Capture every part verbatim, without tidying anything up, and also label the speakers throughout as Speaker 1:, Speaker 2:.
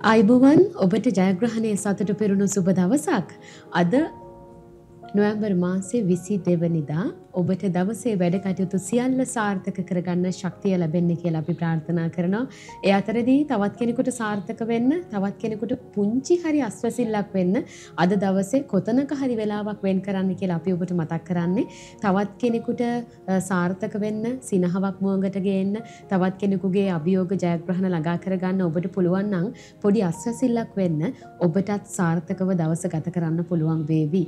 Speaker 1: අයිබුවන් ඔබට ජයග්‍රහණය සතුට පෙරුණු සුබ දවසක්. අද නොවැම්බර් මාසේ විසි දෙවනිදා ඔබට දවසේ වැඩ කටයුතු සියල්ල සාර්ථක කරගන්න ශක්තිය ලැබෙන්න කියලා අපි ප්‍රාර්ථනා කරනවා. ඒ අතරදී තවත් කෙනෙකුට සාර්ථක වෙන්න, තවත් කෙනෙකුට පුංචි හරි අස්වැසිල්ලක් වෙන්න අද දවසේ කොතනක හරි වෙලාවක් වෙන් කරන්න කියලා අපි ඔබට මතක් කරන්නේ. තවත් කෙනෙකුට සාර්ථක වෙන්න, සිනහවක් මුවඟට ගේන්න, තවත් කෙනෙකුගේ අභියෝග ජයග්‍රහණ ළඟා කරගන්න ඔබට පුළුවන් නම් පොඩි අස්වැසිල්ලක් වෙන්න ඔබටත් සාර්ථකව දවස ගත කරන්න පුළුවන් වේවි.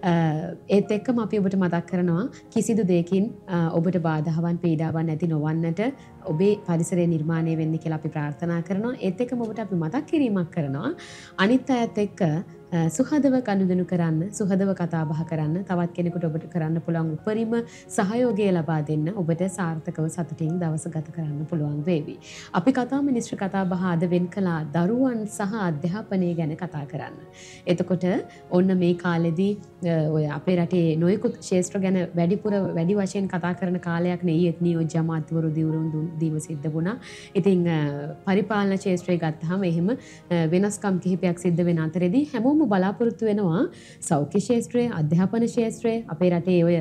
Speaker 1: ඒත් එක්කම අපි ඔබට මතක් කරනවා කිසිදු දෙයකින් ඔබට බාධාවන් පීඩාවන් නැති නොවන්නට ඔබේ පරිසරය නිර්මාණය වෙන්න කියලා අපි ප්‍රාර්ථනා කරනවා. ඒත් එක්කම ඔබට අපි මතක් කිරීමක් කරනවා අනිත් අයත් එක්ක සුහදව කනුදෙනු කරන්න, සුහදව කතා බහ කරන්න, තවත් කෙනෙකුට ඔබට කරන්න පුළුවන් උපරිම සහයෝගය ලබා දෙන්න ඔබට සාර්ථකව සතුටින් දවස ගත කරන්න පුළුවන් වේවි. අපි කතා මිනිස්ත්‍රි කතා බහ අද වෙන් කළා දරුවන් සහ අධ්‍යාපනය ගැන කතා කරන්න. එතකොට ඔන්න මේ කාලෙදී ඔය අපේ රටේ නොයෙකුත් ශාස්ත්‍ර ගැන වැඩිපුර වැඩි වශයෙන් කතා කරන කාලයක් නේ ඊයේත් නියෝජ්‍ය අමාත්‍යවරු දිවුරුම් දීම සිද්ධ වුණා. ඉතින් පරිපාලන ශාස්ත්‍රය ගත්තාම එහෙම වෙනස්කම් කිහිපයක් සිද්ධ වෙන අතරේදී හැමෝම බලාපොරොත්තු වෙනවා සෞඛ්‍ය ශාස්ත්‍රයේ, අධ්‍යාපන ශාස්ත්‍රයේ, අපේ රටේ ඔය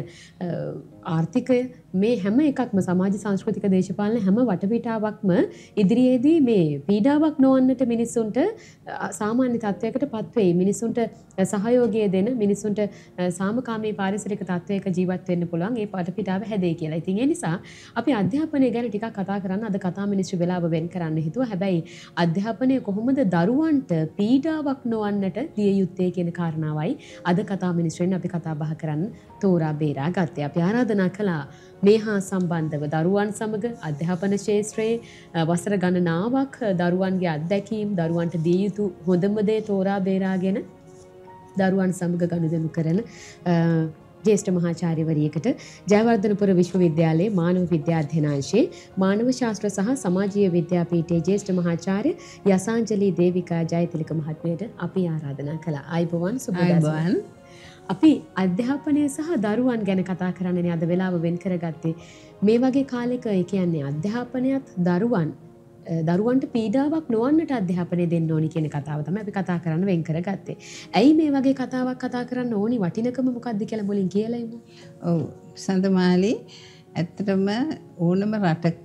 Speaker 1: ආර්ථිකය මේ හැම එකක්ම සමාජ සංස්කෘතික දේශපාලන හැම වටපිටාවක්ම ඉදිරියේදී මේ පීඩාවක් නොවන්නට මිනිස්සුන්ට සාමාන්‍ය තත්වයකට පත් වෙයි. මිනිස්සුන්ට සහයෝගය දෙන, මිනිස්සුන්ට සාමකාමී පාරිසරික තත්වයක ජීවත් වෙන්න පුළුවන් ඒ වටපිටාව හැදෙයි කියලා. ඉතින් ඒ නිසා අපි අධ්‍යාපනය ගැන ටිකක් කතා කරන්න අද කතා මිනිස්ත්‍රි වෙලාව වෙන් කරන්න හිතුවා. හැබැයි අධ්‍යාපනය කොහොමද දරුවන්ට පීඩාවක් නොවන්නට දිය යුත්තේ කියන කාරණාවයි අද කතා මිනිස්ත්‍රියෙන් අපි කතා බහ කරන්න තෝරා බේරා ගත්තේ. අපි ආරාධනා කළා මේ හා සම්බන්ධව දරුවන් සමග අධ්‍යාපන ශාස්ත්‍රයේ වසර ගණනාවක් දරුවන්ගේ අත්දැකීම්, දරුවන්ට දිය යුතු හොඳම දේ තෝරා බේරාගෙන දරුවන් සමග ගනුදෙනු කරන ජ්‍යෙෂ්ඨ මහාචාර්යවරියකට ජයවර්ධනපුර විශ්වවිද්‍යාලයේ මානව විද්‍යා අධ්‍යනාංශයේ මානව ශාස්ත්‍ර සහ සමාජීය විද්‍යාපීඨයේ ජ්‍යෙෂ්ඨ මහාචාර්ය යසාංජලි දේවිකා ජයතිලක මහත්මියට අපි ආරාධනා කළා. ආයුබෝවන් සුබ දවසක්. අපි අධ්‍යාපනය සහ දරුවන් ගැන කතා කරන්නනේ අද වෙලාව වෙන් කරගත්තේ. මේ වගේ කාලෙක ඒ කියන්නේ අධ්‍යාපනයත් දරුවන් දරුවන්ට පීඩාවක් නොවන්නට අධ්‍යාපනය දෙන්න ඕනි කියන කතාව තමයි අපි කතා කරන්න වෙන් කරගත්තේ. ඇයි මේ වගේ කතාවක් කතා කරන්න ඕනි? වටිනකම මොකක්ද කියලා මුලින් කියලා ඉමු.
Speaker 2: ඔව් සඳමාලි, ඇත්තටම ඕනම රටක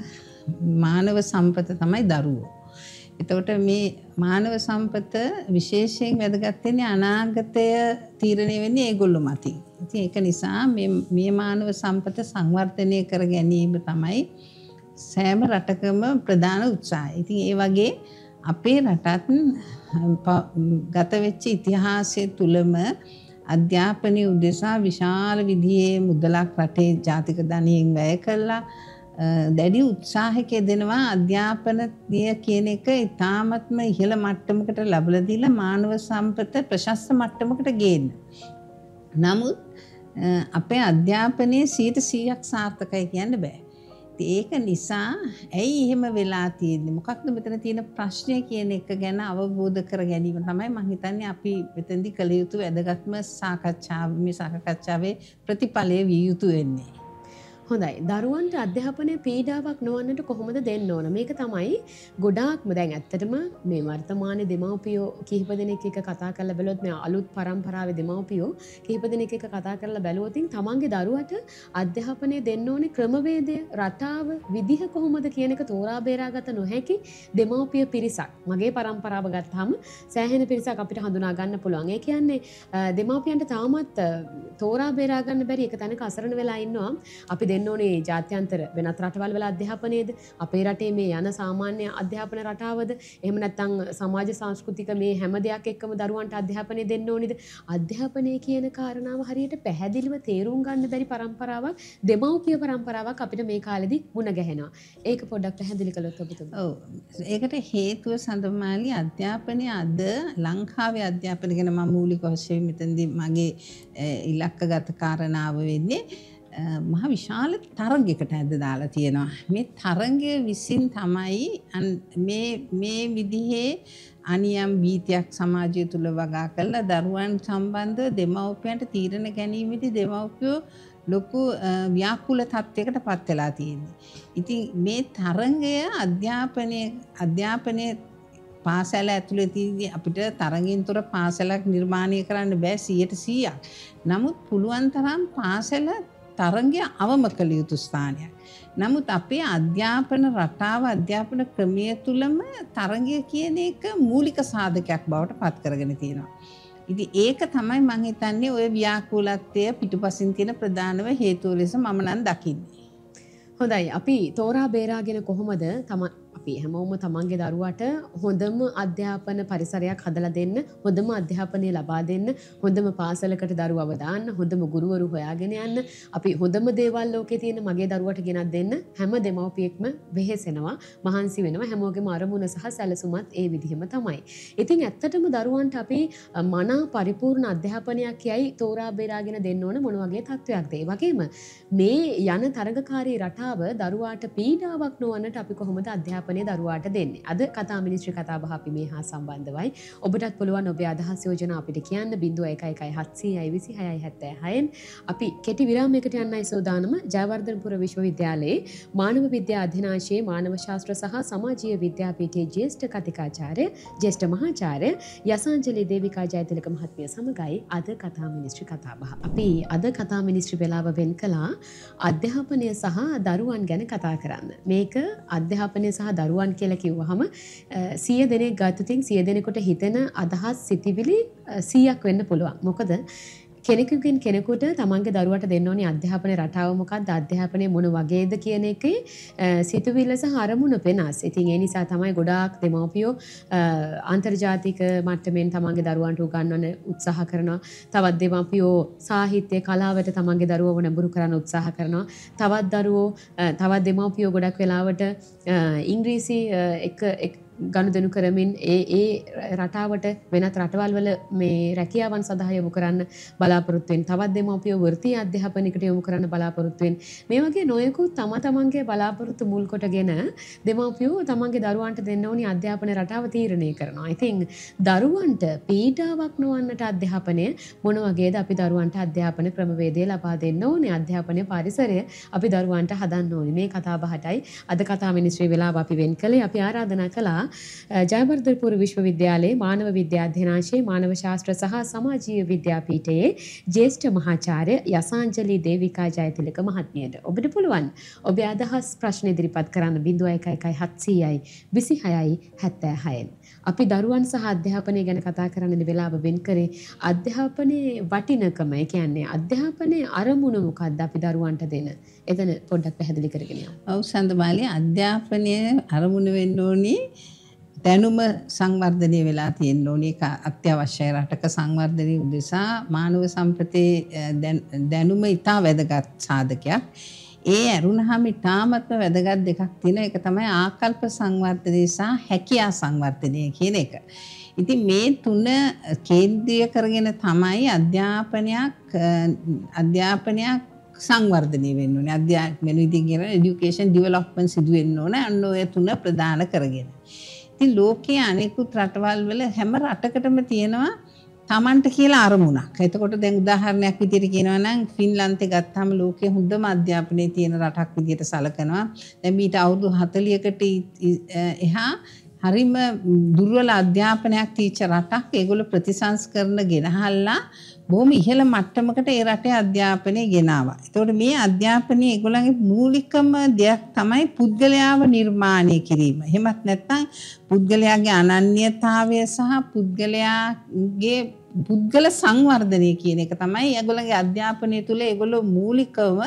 Speaker 2: මානව සම්පත තමයි දරුවෝ. එතකොට මේ මානව සම්පත විශේෂයෙන් වැදගත් වෙන්නේ අනාගතය තීරණය වෙන්නේ ඒගොල්ලෝ මතින්. ඉතින් ඒක නිසා මේ මේ මානව සම්පත සංවර්ධනය කර ගැනීම තමයි සෑම රටකම ප්‍රධාන උත්සාහය. ඉතින් ඒ වගේ අපේ රටත් ගත වෙච්ච ඉතිහාසය තුලම අධ්‍යාපනය උදෙසා විශාල විදිහේ මුදලක් රටේ ජාතික ධනයෙන් වැය කළා. දැඩි උත්සාහයක දෙනවා අධ්‍යාපනය කියන එක ඉතාමත්ම ඉහළ මට්ටමකට ලබලා දීලා මානව සම්පත ප්‍රශස්ත මට්ටමකට ගේන්න. නමුත් අපේ අධ්‍යාපනයේ සියයට සීයක් සාර්ථකයි කියන්න බෑ. ඒක නිසා ඇයි එහෙම වෙලා තියෙන්නේ? මොකක්ද මෙතන තියෙන ප්‍රශ්නය කියන එක ගැන අවබෝධ කර ගැනීම තමයි මම හිතන්නේ අපි මෙතෙන්දී කළ යුතු වැදගත්ම සාකච්ඡාව මේ සාකච්ඡාවේ ප්‍රතිඵලය විය යුතු වෙන්නේ.
Speaker 1: හොඳයි. දරුවන්ට අධ්‍යාපනය පීඩාවක් නොවන්නට කොහොමද දෙන්න ඕන? මේක තමයි ගොඩාක්ම දැන් ඇත්තටම මේ වර්තමානයේ දෙමව්පියෝ කිහිප දෙනෙක් එක කතා කරලා බැලුවොත් මේ අලුත් පරම්පරාවේ දෙමව්පියෝ කිහිප දෙනෙක් එක කතා කරලා බැලුවොත් තමන්ගේ දරුවට අධ්‍යාපනය දෙන්න ඕනේ ක්‍රමවේදය, රටාව, විදිහ කොහොමද කියන එක තෝරා බේරාගත නොහැකි දෙමව්පිය පිරිසක්. මගේ පරම්පරාව ගත්තාම සෑහෙන පිරිසක් අපිට හඳුනා ගන්න පුළුවන්. ඒ කියන්නේ දෙමව්පියන්ට තාමත් තෝරා බේරා ගන්න බැරි එක තැනක අසරණ වෙලා ඉන්නවා. අපි දෙන්න ඕනේ ජාත්‍යන්තර වෙනත් රටවල් වල අධ්‍යාපනයේද, අපේ රටේ මේ යන සාමාන්‍ය අධ්‍යාපන රටාවද, එහෙම නැත්නම් සමාජ සංස්කෘතික මේ හැම දෙයක් එක්කම දරුවන්ට අධ්‍යාපනය දෙන්න ඕනේද? අධ්‍යාපනය කියන කාරණාව හරියට පැහැදිලිව තේරුම් ගන්න බැරි පරම්පරාවක්, දෙමව්පිය පරම්පරාවක් අපිට මේ කාලෙදි මුණ ගැහෙනවා. ඒක පොඩ්ඩක් පැහැදිලි කළොත් ඔබතුමා.
Speaker 2: ඔව්. ඒකට හේතුව සඳමාලි අධ්‍යාපනය අද ලංකාවේ අධ්‍යාපනය ගැන මම මූලික වශයෙන් මෙතනදී මගේ ඉලක්කගත කාරණාව වෙන්නේ මහ විශාල තරගයකට ඇද දාලා තියෙනවා. මේ තරගය විසින් තමයි මේ මේ විදිහේ අනියම් බීතියක් සමාජය තුල වගා කරලා දරුවන් සම්බන්ධ දෙමව්පියන්ට තීරණ ගැනීමේදී දෙමව්පියෝ ලොකු ව්‍යාකූල තත්යකට පත් වෙලා තියෙනවා. ඉතින් මේ තරගය අධ්‍යාපනයේ අධ්‍යාපනයේ පාසල ඇතුළතදී අපිට තරඟින්තර පාසලක් නිර්මාණය කරන්න බෑ සියයට සීයක්. නමුත් පුළුවන් තරම් පාසල තරඟය අවම කළ යුතු ස්ථානයක්. නමුත් අපේ අධ්‍යාපන රටාව අධ්‍යාපන ක්‍රමය තුළම තරඟය කියන එක මූලික සාධකයක් බවට පත් කරගෙන තියෙනවා. ඉතින් ඒක තමයි මම හිතන්නේ ඔය ව්‍යාකූලත්වය පිටුපසින් තියෙන ප්‍රධානම හේතුව ලෙස මම නම් දකින්නේ.
Speaker 1: හොඳයි අපි තෝරා බේරාගෙන කොහොමද තම අපි හැමෝම තමන්ගේ දරුවට හොඳම අධ්‍යාපන පරිසරයක් හදලා දෙන්න, හොඳම අධ්‍යාපනය ලබා දෙන්න, හොඳම පාසලකට දරුවව දාන්න, හොඳම ගුරුවරු හොයාගෙන යන්න, අපි හොඳම දේවල් ලෝකේ තියෙන මගේ දරුවට ගෙනත් දෙන්න හැම දෙමව්පියෙක්ම වෙහෙසෙනවා, මහන්සි වෙනවා. හැමෝගෙම අරමුණ සහ සැලසුමත් ඒ විදිහම තමයි. ඉතින් ඇත්තටම දරුවන්ට අපි මනා පරිපූර්ණ අධ්‍යාපනයක් යයි තෝරා බේරාගෙන දෙන්න ඕන මොන වගේ තත්වයක්ද? ඒ වගේම මේ යන තරගකාරී රටාව දරුවාට පීඩාවක් නොවන්නට අපි කොහොමද අධ්‍යාපනය දරුවාට දෙන්නේ? අද කතා මිනිස්ත්‍රි කතා බහ අපි මේ හා සම්බන්ධවයි. ඔබටත් පුළුවන් ඔබේ අදහස් යෝජනා අපිට කියන්න ज़ीरो एक एक एक सात छह दो छह सात छह අපි කෙටි විරාමයකට යන්නයි සූදානම. ජයවර්ධනපුර විශ්වවිද්‍යාලයේ මානව විද්‍යා අධ්‍යනාංශයේ මානව ශාස්ත්‍ර සහ සමාජීය විද්‍යාපීඨයේ ජ්‍යෙෂ්ඨ කතිකාචාර්ය ජ්‍යෙෂ්ඨ මහාචාර්ය යසාංජලි දේවිකා ජයතිලක මහත්මිය සමගයි අද කතා මිනිස්ත්‍රි කතා බහ. අපි අද කතා මිනිස්ත්‍රි වෙලාව වෙන් කළා අධ්‍යාපනය සහ දරුවන් ගැන කතා කරන්න. මේක අධ්‍යාපනය සහ දරුවන් කියලා කිව්වහම සිය දෙනෙක් ගත්තොතින් සිය දෙනෙකුට හිතෙන අදහස් සිතිවිලි සීයක් වෙන්න පුළුවන්. මොකද කෙනෙකුගෙන් කෙනෙකුට තමන්ගේ දරුවට දෙන්න ඕනි අධ්‍යාපන රටාව මොකක්ද, අධ්‍යාපනය මොන වගේද කියන එකේ සිතුවිල්ල සහ අරමුණ වෙනස්. ඉතින් ඒ නිසා තමයි ගොඩාක් දෙමව්පියෝ අන්තර්ජාතික මට්ටමින් තමන්ගේ දරුවන්ට උගන්වන්න උත්සාහ කරනවා. තවත් දෙමව්පියෝ සාහිත්‍ය කලාවට තමන්ගේ දරුවව නැඹුරු කරන්න උත්සාහ කරනවා. තවත් දරුවෝ තවත් දෙමව්පියෝ ගොඩක් වෙලාවට ඉංග්‍රීසි එක ගනුදෙනු කරමින් ඒ ඒ රටාවට වෙනත් රටවල් වල මේ රැකියාවන් සඳහා යොමු කරන්න බලාපොරොත්තු වෙන. තවත් දෙමව්පියෝ වෘත්තීය අධ්‍යාපනයකට යොමු කරන්න බලාපොරොත්තු වෙන. මේ වගේ නොයෙකුත් තම තමන්ගේ බලාපොරොත්තු මුල් කොටගෙන දෙමව්පියෝ තමන්ගේ දරුවන්ට දෙන්න ඕනි අධ්‍යාපන රටාව තීරණය කරනවා. ඉතින් දරුවන්ට පීඩාවක් නොවන්නට අධ්‍යාපනය මොන වගේද අපි දරුවන්ට අධ්‍යාපන ක්‍රමවේදය ලබා දෙන්න ඕනේ. අධ්‍යාපන පරිසරය අපි දරුවන්ට හදන්න ඕනේ. මේ කතා බහටයි අද කතා මිනිස්ත්‍රි වෙලාව අපි වෙන් කළේ. අපි ආරාධනා කළා ජයවර්ධනපුර විශ්වවිද්‍යාලයේ මානව විද්‍යා අධ්‍යනාංශයේ මානව ශාස්ත්‍ර සහ සමාජීය විද්‍යාපීඨයේ ජ්‍යෙෂ්ඨ මහාචාර්ය යසාංජලි දේවිකා ජයතිලක මහත්මියට. ඔබට පුළුවන් ඔබේ අදහස් ප්‍රශ්න ඉදිරිපත් කරන්න ज़ीरो एक एक एक सात छह दो छह सात छह. අපි දරුවන් සහ අධ්‍යාපනය ගැන කතා කරන්න වෙලාව වෙන් කරේ අධ්‍යාපනයේ වටිනකම. ඒ කියන්නේ අධ්‍යාපනයේ අරමුණ මොකක්ද අපි දරුවන්ට දෙන? එතන පොඩ්ඩක් පැහැදිලි කරගෙන යන්න.
Speaker 2: ඔව් සඳමාලි, අධ්‍යාපනයේ අරමුණ වෙන්න ඕනේ දැනුම සංවර්ධනය වෙලා තියෙන්න ඕනේ. ඒක අත්‍යවශ්‍යයි. රටක සංවර්ධනය උදෙසා මානව සම්පතේ දැනුම ඉතා වැදගත් සාධකයක්. ඒ ඇරුණහම ඉතාමත්ම වැදගත් දෙකක් තියෙනවා. ඒක තමයි ආකල්ප සංවර්ධනය සහ හැකියා සංවර්ධනය කියන එක. ඉතින් මේ තුන කේන්ද්‍රීය කරගෙන තමයි අධ්‍යාපනයක් අධ්‍යාපනයක් සංවර්ධනය වෙන්න ඕනේ. අධ්‍යාපන විදිහේ කියන এডুকেෂන් ඩෙවලොප්මන්ට් සිදු වෙන්න ඕනේ. අන්න ඔය තුන ප්‍රධාන කරගෙන. ඉතින් ලෝකයේ අනෙකුත් රටවල් වල හැම රටකටම තියෙනවා තමන්ට කියලා අරමුණක්. එතකොට දැන් උදාහරණයක් විදිහට කියනවා නම් ෆින්ලන්තේ ගත්තාම ලෝකයේ හොඳම අධ්‍යාපනයේ තියෙන රටක් විදිහට සැලකනවා. දැන් මීට අවුරුදු හතළිහකට එහා හරිම දුර්වල අධ්‍යාපනයක් තීච්ච රටක්. ඒගොල්ලෝ ප්‍රතිසංස්කරණ ගෙනහල්ලා බොහොම ඉහළ මට්ටමකට ඒ රටේ අධ්‍යාපනය ගෙනාවා. ඒතකොට මේ අධ්‍යාපනයේ ඒගොල්ලන්ගේ මූලිකම දෙයක් තමයි පුද්ගලයාව නිර්මාණය කිරීම. එහෙමත් නැත්නම් පුද්ගලයාගේ අනන්‍යතාවය සහ පුද්ගලයාගේ පුද්ගල සංවර්ධනය කියන එක තමයි ඒගොල්ලන්ගේ අධ්‍යාපනය තුළ ඒගොල්ලෝ මූලිකව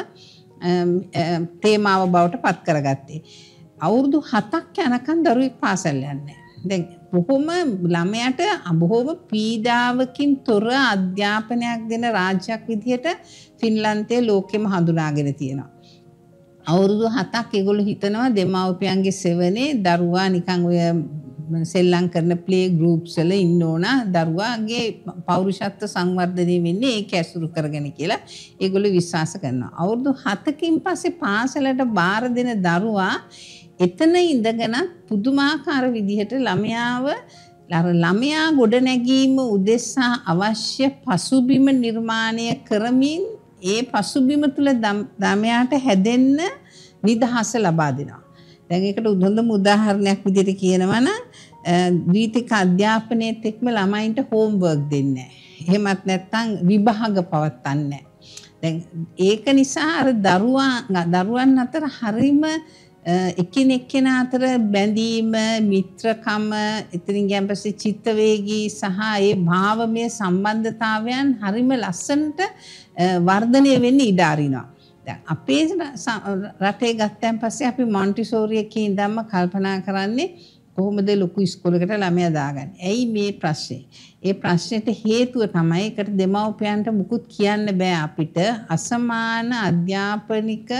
Speaker 2: තේමාව බවට පත් කරගත්තේ. අවුරුදු හතක් යනකම් දරුවෙක් පාසල් යන්නේ. දැන් බොහොම ළමයාට බොහොම පීඩාවකින් තොර අධ්‍යාපනයක් දෙන රාජ්‍යයක් විදිහට ෆින්ලන්තයේ ලෝකෙම හඳුනාගෙන තියෙනවා. අවුරුදු හතක් ඒගොල්ලෝ හිතනවා දෙමව්පියන්ගේ සෙවනේ දරුවා නිකන් ඔය සෙල්ලම් කරන ප්ලේ ගෲප්ස් වල ඉන්න ඕන, දරුවාගේ පෞරුෂත්ව සංවර්ධනය වෙන්නේ ඒක ඇසුරු කරගෙන කියලා ඒගොල්ලෝ විශ්වාස කරනවා. අවුරුදු හතකින් පස්සේ පාසලට බාර දෙන දරුවා එතන ඉඳගෙන පුදුමාකාර විදිහට ළමයාව ළමයා ගොඩ නැගීම උදෙසා අවශ්‍ය පසුබිම නිර්මාණය කරමින් ඒ පසුබිම තුළ ළමයාට හැදෙන්න නිදහස ලබා දෙනවා. දැන් ඒකට හොඳම උදාහරණයක් විදිහට කියනවා නම් ද්විතීක අධ්‍යාපනයේත් එක්ම ළමයින්ට හෝම්වර්ක් දෙන්නේ නැහැ. එහෙමත් නැත්නම් විභාග පවත්වන්නේ නැහැ. දැන් ඒක නිසා අර දරුවා දරුවන් අතර හරීම එකිනෙක කෙනා අතර බැඳීම, මිත්‍රකම, ඉතින් ගියන් පස්සේ චිත්ත වේගී සහ ඒ භාවමය සම්බන්ධතාවයන් හරීම ලස්සනට වර්ධනය වෙන්න ඉඩ අරිනවා. දැන් අපේ රටේ ගත්තන් පස්සේ අපි මොන්ටිසෝරි එකේ ඉඳන්ම කල්පනා කරන්නේ කොහොමද ලොකු ඉස්කෝලේකට ළමයා දාගන්නේ. ඇයි මේ ප්‍රශ්නේ? ඒ ප්‍රශ්නෙට හේතුව තමයි ඒකට දෙමව්පියන්ට මුකුත් කියන්න බෑ අපිට. අසමාන අධ්‍යාපනික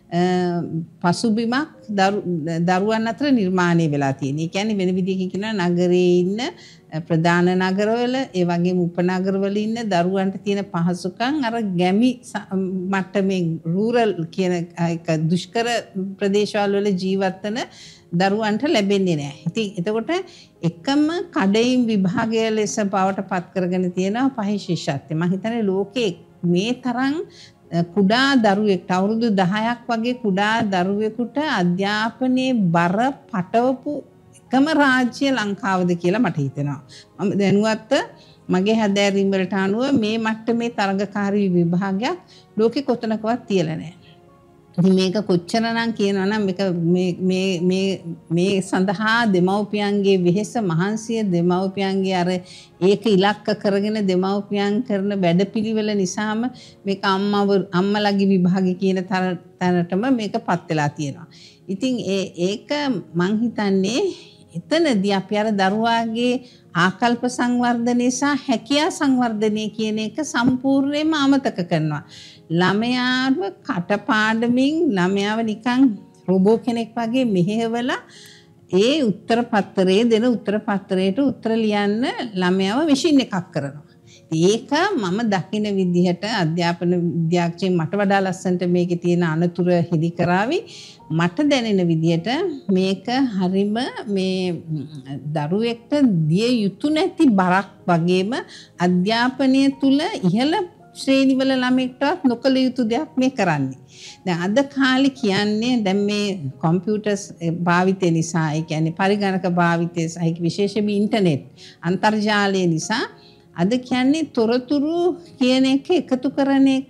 Speaker 2: පසුබිමක් දරුවන් අතර නිර්මාණය වෙලා තියෙන. ඒ කියන්නේ වෙන විදිහකින් කියනවා නගරයේ ඉන්න ප්‍රධාන නගරවල ඒ වගේම උපනගරවල ඉන්න දරුවන්ට තියෙන පහසුකම් අර ගැමි මට්ටමේ රූරල් කියන එක දුෂ්කර ප්‍රදේශවල වල ජීවත් වෙන දරුවන්ට ලැබෙන්නේ නැහැ. ඉතින් එතකොට එකම කඩයින් විභාගය ලෙස බවට පත් කරගෙන තියෙනවා පහිශිෂ්‍යත්වය. මම හිතන්නේ ලෝකේ මේ තරම් කුඩා දරුවෙක්ට අවුරුදු දහයක් වගේ කුඩා දරුවෙකුට අධ්‍යාපනයේ බර පටවපු එකම රාජ්‍ය ලංකාවද කියලා මට හිතෙනවා. මම දැනුවත් මගේ හැදෑරීම් වලට අනුව මේ මට්ටමේ තරඟකාරී විභාගයක් ලෝකෙ කොතනකවත් තියලා නැහැ. ඉතින් මේක කොච්චරනම් කියනවා නම් මේක මේ මේ මේ මේ සඳහා දෙමව්පියන්ගේ වෙහෙස මහන්සිය දෙමව්පියන්ගේ අර ඒක ඉලක්ක කරගෙන දෙමව්පියන් කරන වැඩපිළිවෙල නිසාම මේක අම්මව අම්මලාගේ විභාගය කියන තරටම මේකපත් වෙලා තියෙනවා. ඉතින් ඒ ඒක මං හිතන්නේ එතනදී අපි අර දරුවාගේ ආකල්ප සංවර්ධනය සහ හැකියා සංවර්ධනය කියන එක සම්පූර්ණයෙන්ම අමතක කරනවා. ළමයාව කටපාඩමින් ළමයාව නිකන් රොබෝ කෙනෙක් වගේ මෙහෙवला ඒ උත්තර පත්‍රයේ දෙන උත්තර පත්‍රයට උත්තර ලියන්න ළමයාව මැෂින් එකක් කරනවා. ඒක මම දකින විදිහට අධ්‍යාපන විද්‍යාඥයන් මට වඩා ලස්සනට මේකේ තියෙන අනතුරු හෙලි කරાવી මට දැනෙන විදිහට මේක හරිම මේ දරුවෙක්ට දිය යුතු නැති බරක් වගේම අධ්‍යාපනය තුල ඉහළ ශ්‍රේණිවල ළමෙක්ටවත් නොකළ යුතු දෙයක් මේ කරන්නේ. දැන් අද කාලේ කියන්නේ දැන් මේ කම්පියුටර්ස් භාවිතය නිසා ඒ කියන්නේ පරිගණක භාවිතය සහ විශේෂයෙන්ම ඉන්ටර්නෙට් අන්තර්ජාලය නිසා අද කියන්නේ තොරතුරු කියන එක එකතු කරන එක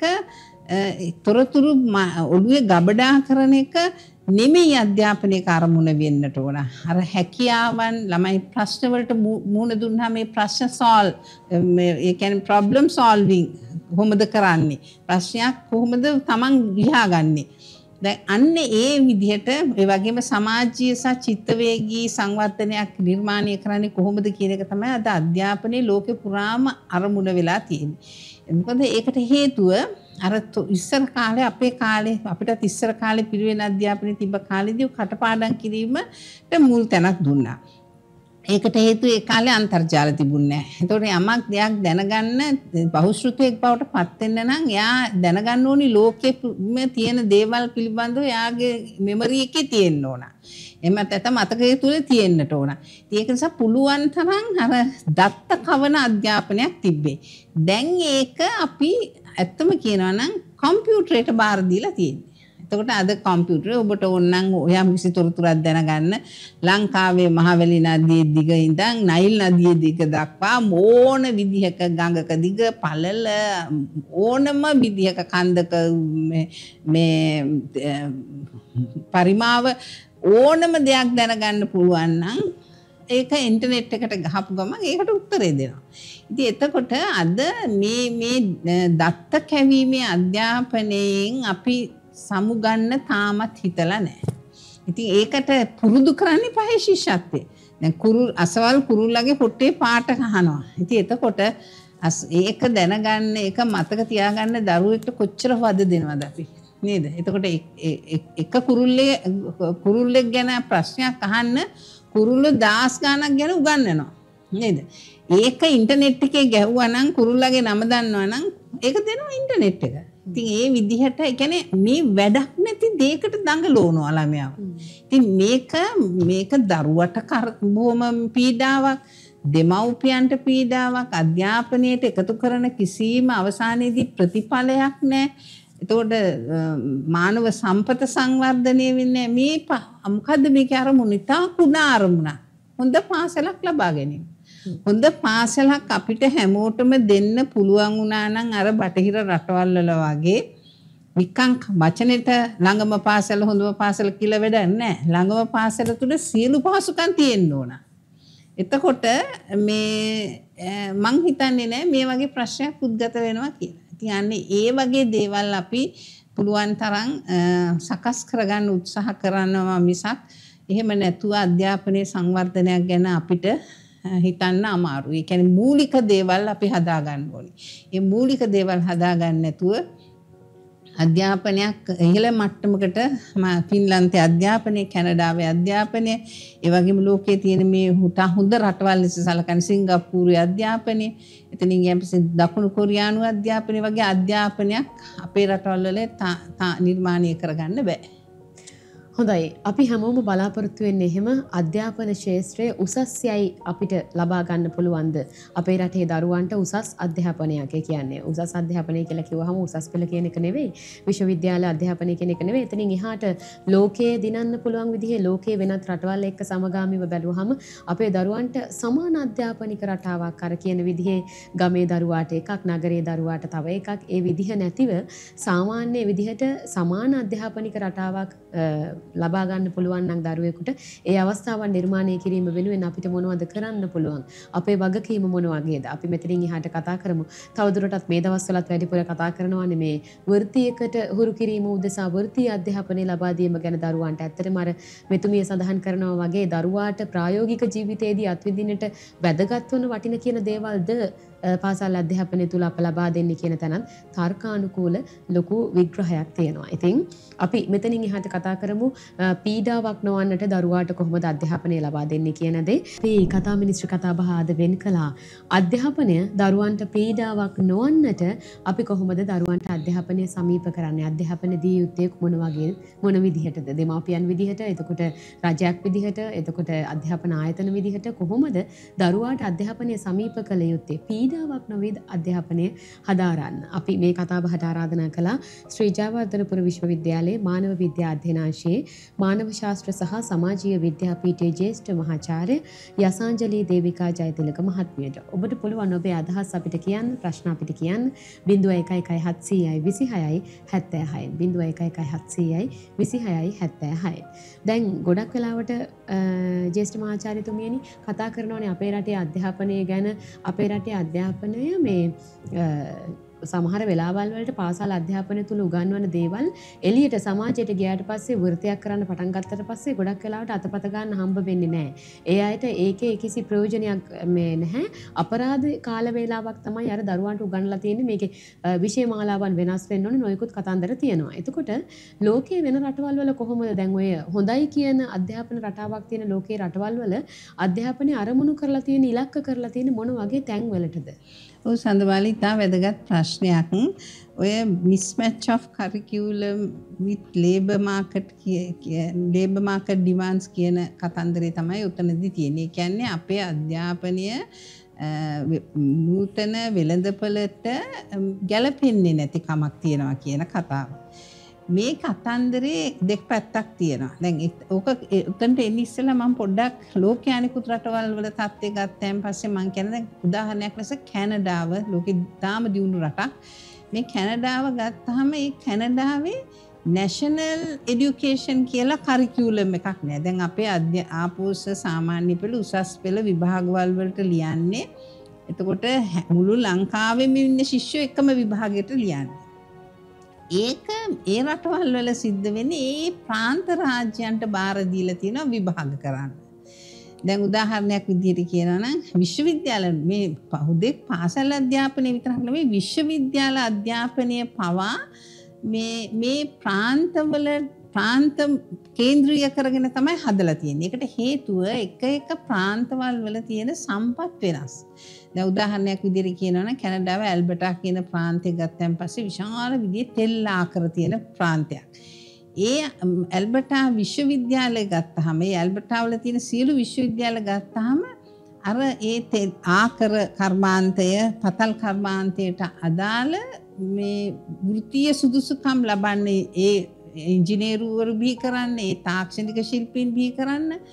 Speaker 2: තොරතුරු ඔළුවේ ගබඩා කරන එක නෙමෙයි අධ්‍යාපනයේ අරමුණ වෙන්නට ඕන. අර හැකියාවන් ළමයි ප්‍රශ්න වලට මුහුණ දුන්නා මේ ප්‍රශ්න සෝල්ව් ඒ කියන්නේ ප්‍රොබ්ලම් සෝල්විං කොහොමද කරන්නේ? ප්‍රශ්නයක් කොහොමද Taman ලියාගන්නේ? දැන් අන්න ඒ විදිහට ඒ වගේම සමාජීය සහ චිත්තවේගී සංවර්ධනයක් නිර්මාණය කරන්නේ කොහොමද කියන එක තමයි අද අධ්‍යාපනයේ ලෝකෙ පුරාම අරමුණ වෙලා තියෙන්නේ. මොකද ඒකට හේතුව අර ඉස්සර කාලේ අපේ කාලේ අපිට ඉස්සර කාලේ පිරිවෙන අධ්‍යාපනයේ තිබ්බ කාලේදී කටපාඩම් කිරීමට මුල් තැනක් දුන්නා. ඒකට හේතුව ඒ කාලේ අන්තර්ජාල තිබුණේ නැහැ. ඒතකොට යමක් දෙයක් දැනගන්න බහුශ්‍රෘතයෙක් බවට පත් වෙන්න නම් එයා දැනගන්න ඕනි ලෝකෙම තියෙන දේවල් පිළිබඳව එයාගේ මෙමරි එකේ තියෙන්න ඕන. එහෙම නැත්නම් මතකයේ තුල තියෙන්නට ඕන. ඒක නිසා පුළුවන් තරම් අර දත්ත කවන අධ්‍යාපනයක් තිබ්බේ. දැන් ඒක අපි ඇත්තම කියනවා නම් කම්පියුටරයට බාර දීලා තියෙන්නේ. එතකොට අද කම්පියුටරේ ඔබට ඕනනම් ඔයාම කිසි තොරතුරක් දැනගන්න ලංකාවේ මහවැලි නදියේ දිග ඉඳන් නයිල් නදියේ දිග දක්වා ඕන විදිහක ගඟක දිග පළල ඕනම විදිහක කන්දක මේ පරිමාව ඕනම දෙයක් දැනගන්න පුළුවන් නම් ඒක ඉන්ටර්නෙට් එකට ගහපු ගමන් ඒකට උත්තරේ දෙනවා. ඉතින් එතකොට අද මේ මේ දත්ත කැවීමේ අධ්‍යාපනයෙන් අපි සමුගන්න තාමත් හිතලා නැහැ. ඉතින් ඒකට පුරුදු කරන්නේ පහේ ශිෂ්‍යත්වය. දැන් කුරුල් අසවල් කුරුල්ලගේ පොට්ටේ පාට කහනවා. ඉතින් එතකොට ඒක දැනගන්න ඒක මතක තියාගන්න දරුවෙක්ට කොච්චර වද දෙනවද අපි නේද? එතකොට එක කුරුල්ලේ කුරුල්ලෙක් ගැන ප්‍රශ්නයක් අහන්න කුරුල්ලෝ දහස් ගණක් ගැන උගන්වනවා නේද? ඒක ඉන්ටර්නෙට් එකේ ගැහුවා නම් කුරුල්ලගේ නම දන්නවා නම් ඒක දෙනවා ඉන්ටර්නෙට් එක. ඉතින් ඒ විදිහට ඒ කියන්නේ මේ වැඩක් නැති දෙයකට දඟලනවා ළමයාව. ඉතින් මේක මේක දරුවට බොහොම පීඩාවක්, දෙමව්පියන්ට පීඩාවක්, අධ්‍යාපනයට එකතු කරන කිසිම අවසානයේදී ප්‍රතිඵලයක් නැහැ. එතකොට මානව සම්පත සංවර්ධනය වෙන්නේ මේ මොකද්ද මේකේ අරමුණ? ඉතා කුණා අරමුණක්. හොඳ පාසලක් ලබා ගැනීම. හොඳ පාසලක් අපිට හැමෝටම දෙන්න පුළුවන් වුණා නම් අර බටහිර රටවල් වල වගේ නිකන් වචනෙට ළඟම පාසල හොඳම පාසල කියලා වැඩක් නැහැ. ළඟම පාසල තුල සියලු පහසුකම් තියෙන්න ඕන. එතකොට මේ මං හිතන්නේ නෑ මේ වගේ ප්‍රශ්නයක් උද්ගත වෙනවා කියලා. කියන්නේ ඒ වගේ දේවල් අපි පුළුවන් තරම් සකස් කරගන්න උත්සාහ කරනවා මිසක් එහෙම නැතුව අධ්‍යාපනයේ සංවර්ධනයක් ගැන අපිට හිතන්න අමාරුයි. ඒ කියන්නේ මූලික දේවල් අපි හදා ගන්න ඕනේ. මේ මූලික දේවල් හදා ගන්න නැතුව අධ්‍යාපනයක් ඉහළ මට්ටමකට ෆින්ලන්තයේ අධ්‍යාපනය, කැනඩාවේ අධ්‍යාපනය, ඒ වගේම ලෝකයේ තියෙන මේ හුටා හොඳ රටවල් ලෙස සලකන සිංගප්පූරුවේ අධ්‍යාපනය, එතනින් යම්පිට දකුණු කොරියානු අධ්‍යාපනය වගේ අධ්‍යාපනයක් අපේ රටවල් වල නිර්මාණය කරගන්න බෑ.
Speaker 1: හොඳයි. අපි හැමෝම බලාපොරොත්තු වෙන්නේ එහෙම අධ්‍යාපන ශාස්ත්‍රයේ උසස් යයි අපිට ලබා ගන්න පුළුවන්ද? අපේ රටේ දරුවන්ට උසස් අධ්‍යාපනයක් කියන්නේ. උසස් අධ්‍යාපනය කියලා කිව්වහම උසස් පෙළ කියන එක නෙවෙයි. විශ්වවිද්‍යාල අධ්‍යාපනය කියන එක නෙවෙයි. එතනින් එහාට ලෝකයේ දිනන්න පුළුවන් විදිහේ ලෝකයේ වෙනත් රටවල් එක්ක සමගාමීව බැලුවහම අපේ දරුවන්ට සමාන අධ්‍යාපනික රටාවක් අර කියන විදිහේ ගමේ දරුවාට එකක්, නගරයේ දරුවාට තව එකක්, ඒ විදිහ නැතිව සාමාන්‍ය විදිහට සමාන අධ්‍යාපනික රටාවක් ලබා ගන්න පුළුවන් නම් දරුවෙකුට ඒ අවස්ථාවන් නිර්මාණය කිරීම වෙනුවෙන් අපිට මොනවද කරන්න පුළුවන්? අපේ වගකීම මොන වගේද? අපි මෙතනින් එහාට කතා කරමු. තවදුරටත් මේ දවස්වලත් වැඩිපුර කතා කරනවානේ මේ වෘත්තියකට හුරු කිරීම උදෙසා වෘත්තීය අධ්‍යාපනය ලබා දීම ගැන දරුවන්ට. ඇත්තටම අර මෙතුමිය සඳහන් කරනවා වගේ දරුවාට ප්‍රායෝගික ජීවිතයේදී අත්විඳින්නට වැදගත් වන වටින කියන දේවල්ද පාසල් අධ්‍යාපනය තුල අප ලබා දෙන්නේ කියන තැනත් තර්කානුකූල ලොකු විග්‍රහයක් තියෙනවා. ඉතින් අපි මෙතනින් එහාට කතා කරමු පීඩාවක් නොවන්නට දරුවාට කොහොමද අධ්‍යාපනය ලබා දෙන්නේ කියන දේ. අපි කතා මිනිස්ත්‍රි කතා බහ ආද වෙන් කළා. අධ්‍යාපනය දරුවන්ට පීඩාවක් නොවන්නට අපි කොහොමද දරුවන්ට අධ්‍යාපනය සමීප කරන්නේ? අධ්‍යාපන දී යුත්තේ මොන වගේ මොන විදිහටද? දෙමාපියන් විදිහට, එතකොට රජයක් විදිහට, එතකොට අධ්‍යාපන ආයතන විදිහට කොහොමද දරුවාට අධ්‍යාපනය සමීප කළ යුත්තේ? පීඩාවක් නොවේද අධ්‍යාපනය හදාරන්න. අපි මේ කතා බහට ආරාධනා කළා ශ්‍රී ජයවර්ධනපුර විශ්වවිද්‍යාලයේ මානව විද්‍යා අධ්‍යනාංශයේ මානව ශාස්ත්‍ර සහ සමාජීය විද්‍යාපීඨයේ ජ්‍යෙෂ්ඨ මහාචාර්ය යසාංජලී දේවිකා ජයතිලක මහත්මියට. ඔබට පුළුවන් ඔබේ අදහස් අපිට කියන්න, ප්‍රශ්න අපිට කියන්න ज़ीरो एक एक सात शून्य छह छह सात छह ज़ीरो एक एक सात शून्य छह छह सात छह. දැන් ගොඩක් වෙලාවට ජ්‍යෙෂ්ඨ මහාචාර්යතුමියනි කතා කරනවානේ අපේ රටේ අධ්‍යාපනය ගැන. අපේ රටේ අධ්‍යාපනය මේ සමහර වෙලාවල් වලට පාසල් අධ්‍යාපනය තුල උගන්වන දේවල් එළියට සමාජයට ගියාට පස්සේ වෘත්තියක් කරන්න පටන් ගත්තට පස්සේ ගොඩක් වෙලාවට අතපත ගන්න හම්බ වෙන්නේ නැහැ. ඒ අයට ඒකේ කිසි ප්‍රයෝජනයක් මේ නැහැ. අපරාධ කාල වේලාවක් තමයි අර දරුවන්ට උගන්වලා තියෙන්නේ. මේකේ විෂය මාලාවන් වෙනස් වෙන්න ඕනේ, නොයෙකුත් කතන්දර තියෙනවා. එතකොට ලෝකයේ වෙන රටවල් වල කොහොමද දැන් ඔය හොඳයි කියන අධ්‍යාපන රටාවක් තියෙන ලෝකයේ රටවල් වල අධ්‍යාපනය අරමුණු කරලා තියෙන, ඉලක්ක කරලා තියෙන මොන වගේ තැන් වලටද?
Speaker 2: ඔව් සඳමාලි, ඉතා වැදගත් ප්‍රශ්නයක්. ඔය mismatch of curriculum with labor market labor market demands කියන කතන්දරේ තමයි උතනදී තියෙන්නේ. ඒ කියන්නේ අපේ අධ්‍යාපනය නූතන වෙළඳපළට ගැලපෙන්නේ නැති කමක් තියෙනවා කියන කතාව. මේ කතන්දරේ දෙක පැත්තක් තියෙනවා. දැන් ඕක උතන්ට එන්න ඉස්සෙල්ලා මම පොඩ්ඩක් ලෝකයේ අනිකුත් රටවල් වල තත්ත්වය ගත්තාන් පස්සේ මම කියන දැන් උදාහරණයක් ලෙස කැනඩාව ලෝකෙ තාම දියුණු රටක්. මේ කැනඩාව ගත්තාම ඒ කැනඩාවේ national education කියලා කරිකියුලම් එකක් නෑ. දැන් අපේ ආපෝස සාමාන්‍ය පෙළ උසස් පෙළ විභාගවල වලට ලියන්නේ. එතකොට මුළු ලංකාවෙම ඉන්න ශිෂ්‍යෝ එකම විභාගයට ලියන්නේ. ඒක ඒ රටවල් වල සිද්ධ වෙන්නේ ඒ ප්‍රාන්ත රාජ්‍යයන්ට බාර දීලා තියෙනවා විභාග කරන්න. දැන් උදාහරණයක් විදිහට කියනවා නම් විශ්වවිද්‍යාල මේ පහුදෙක් පාසල් අධ්‍යාපනය විතරක් නෙවෙයි විශ්වවිද්‍යාල අධ්‍යාපනය පවා මේ මේ ප්‍රාන්තවල ප්‍රාන්ත කේන්ද්‍රීය කරගෙන තමයි හදලා තියෙන්නේ. ඒකට හේතුව එක එක ප්‍රාන්තවල වල තියෙන සම්පත් වෙනස්. දැන් උදාහරණයක් විදිහට කියනවා නම් කැනඩාව ඇල්බර්ටා කියන ප්‍රාන්තය ගත්තන් පස්සේ විශාල විදිහේ තෙල් ආකර තියෙන ප්‍රාන්තයක්. ඒ ඇල්බර්ටා විශ්වවිද්‍යාලය ගත්තාම ඒ ඇල්බර්ටා වල තියෙන සියලු විශ්වවිද්‍යාල ගත්තාම අර ඒ ආකර කර්මාන්තය පතල් කර්මාන්තයට අදාළ මේ වෘත්තීය සුදුසුකම් ලබන්නේ ඒ ඉංජිනේරුවරු බිහි කරන්න, ඒ තාක්ෂණික ශිල්පීන් බිහි කරන්න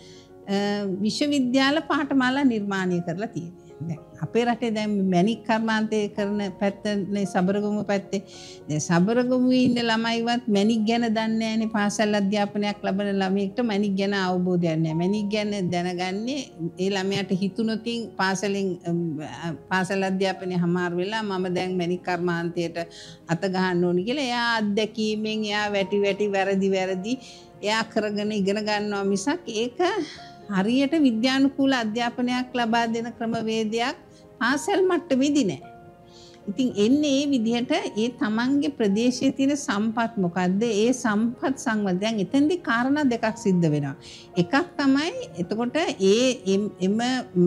Speaker 2: විශ්වවිද්‍යාල පාඨමාලා නිර්මාණය කරලා තියෙනවා. දැන් අපේ රටේ දැන් මැණික් කර්මාන්තය කරන පැත්තනේ සබරගමු පැත්තේ. දැන් සබරගමුවේ ඉන්න ළමයිවත් මැණික් ගැන දන්නේ නැහැනේ. පාසල් අධ්‍යාපනයක් ලබන ළමයෙක්ට මැණික් ගැන අවබෝධයක් නැහැ. මැණික් ගැන දැනගන්නේ ඒ ළමයාට හිතුනොතින් පාසලෙන් පාසල් අධ්‍යාපනය හමාර වෙලා මම දැන් මැණික් කර්මාන්තයට අත ගහන්න ඕනි කියලා එයා අත්දැකීමෙන් එයා වැටි වැටි වැරදි වැරදි එයා කරගෙන ඉගෙන ගන්නවා මිසක් ඒක හරියට විද්‍යානුකූල අධ්‍යාපනයක් ලබා දෙන ක්‍රමවේදයක් පාසල් මට්ටමේදී නැහැ. ඉතින් එන්නේ මේ විදිහට ඒ තමන්ගේ ප්‍රදේශයේ තියෙන සම්පත් මොකද්ද? ඒ සම්පත් සංවර්ධනයෙන් එතෙන්දී කාරණා දෙකක් සිද්ධ වෙනවා. එකක් තමයි එතකොට ඒ එම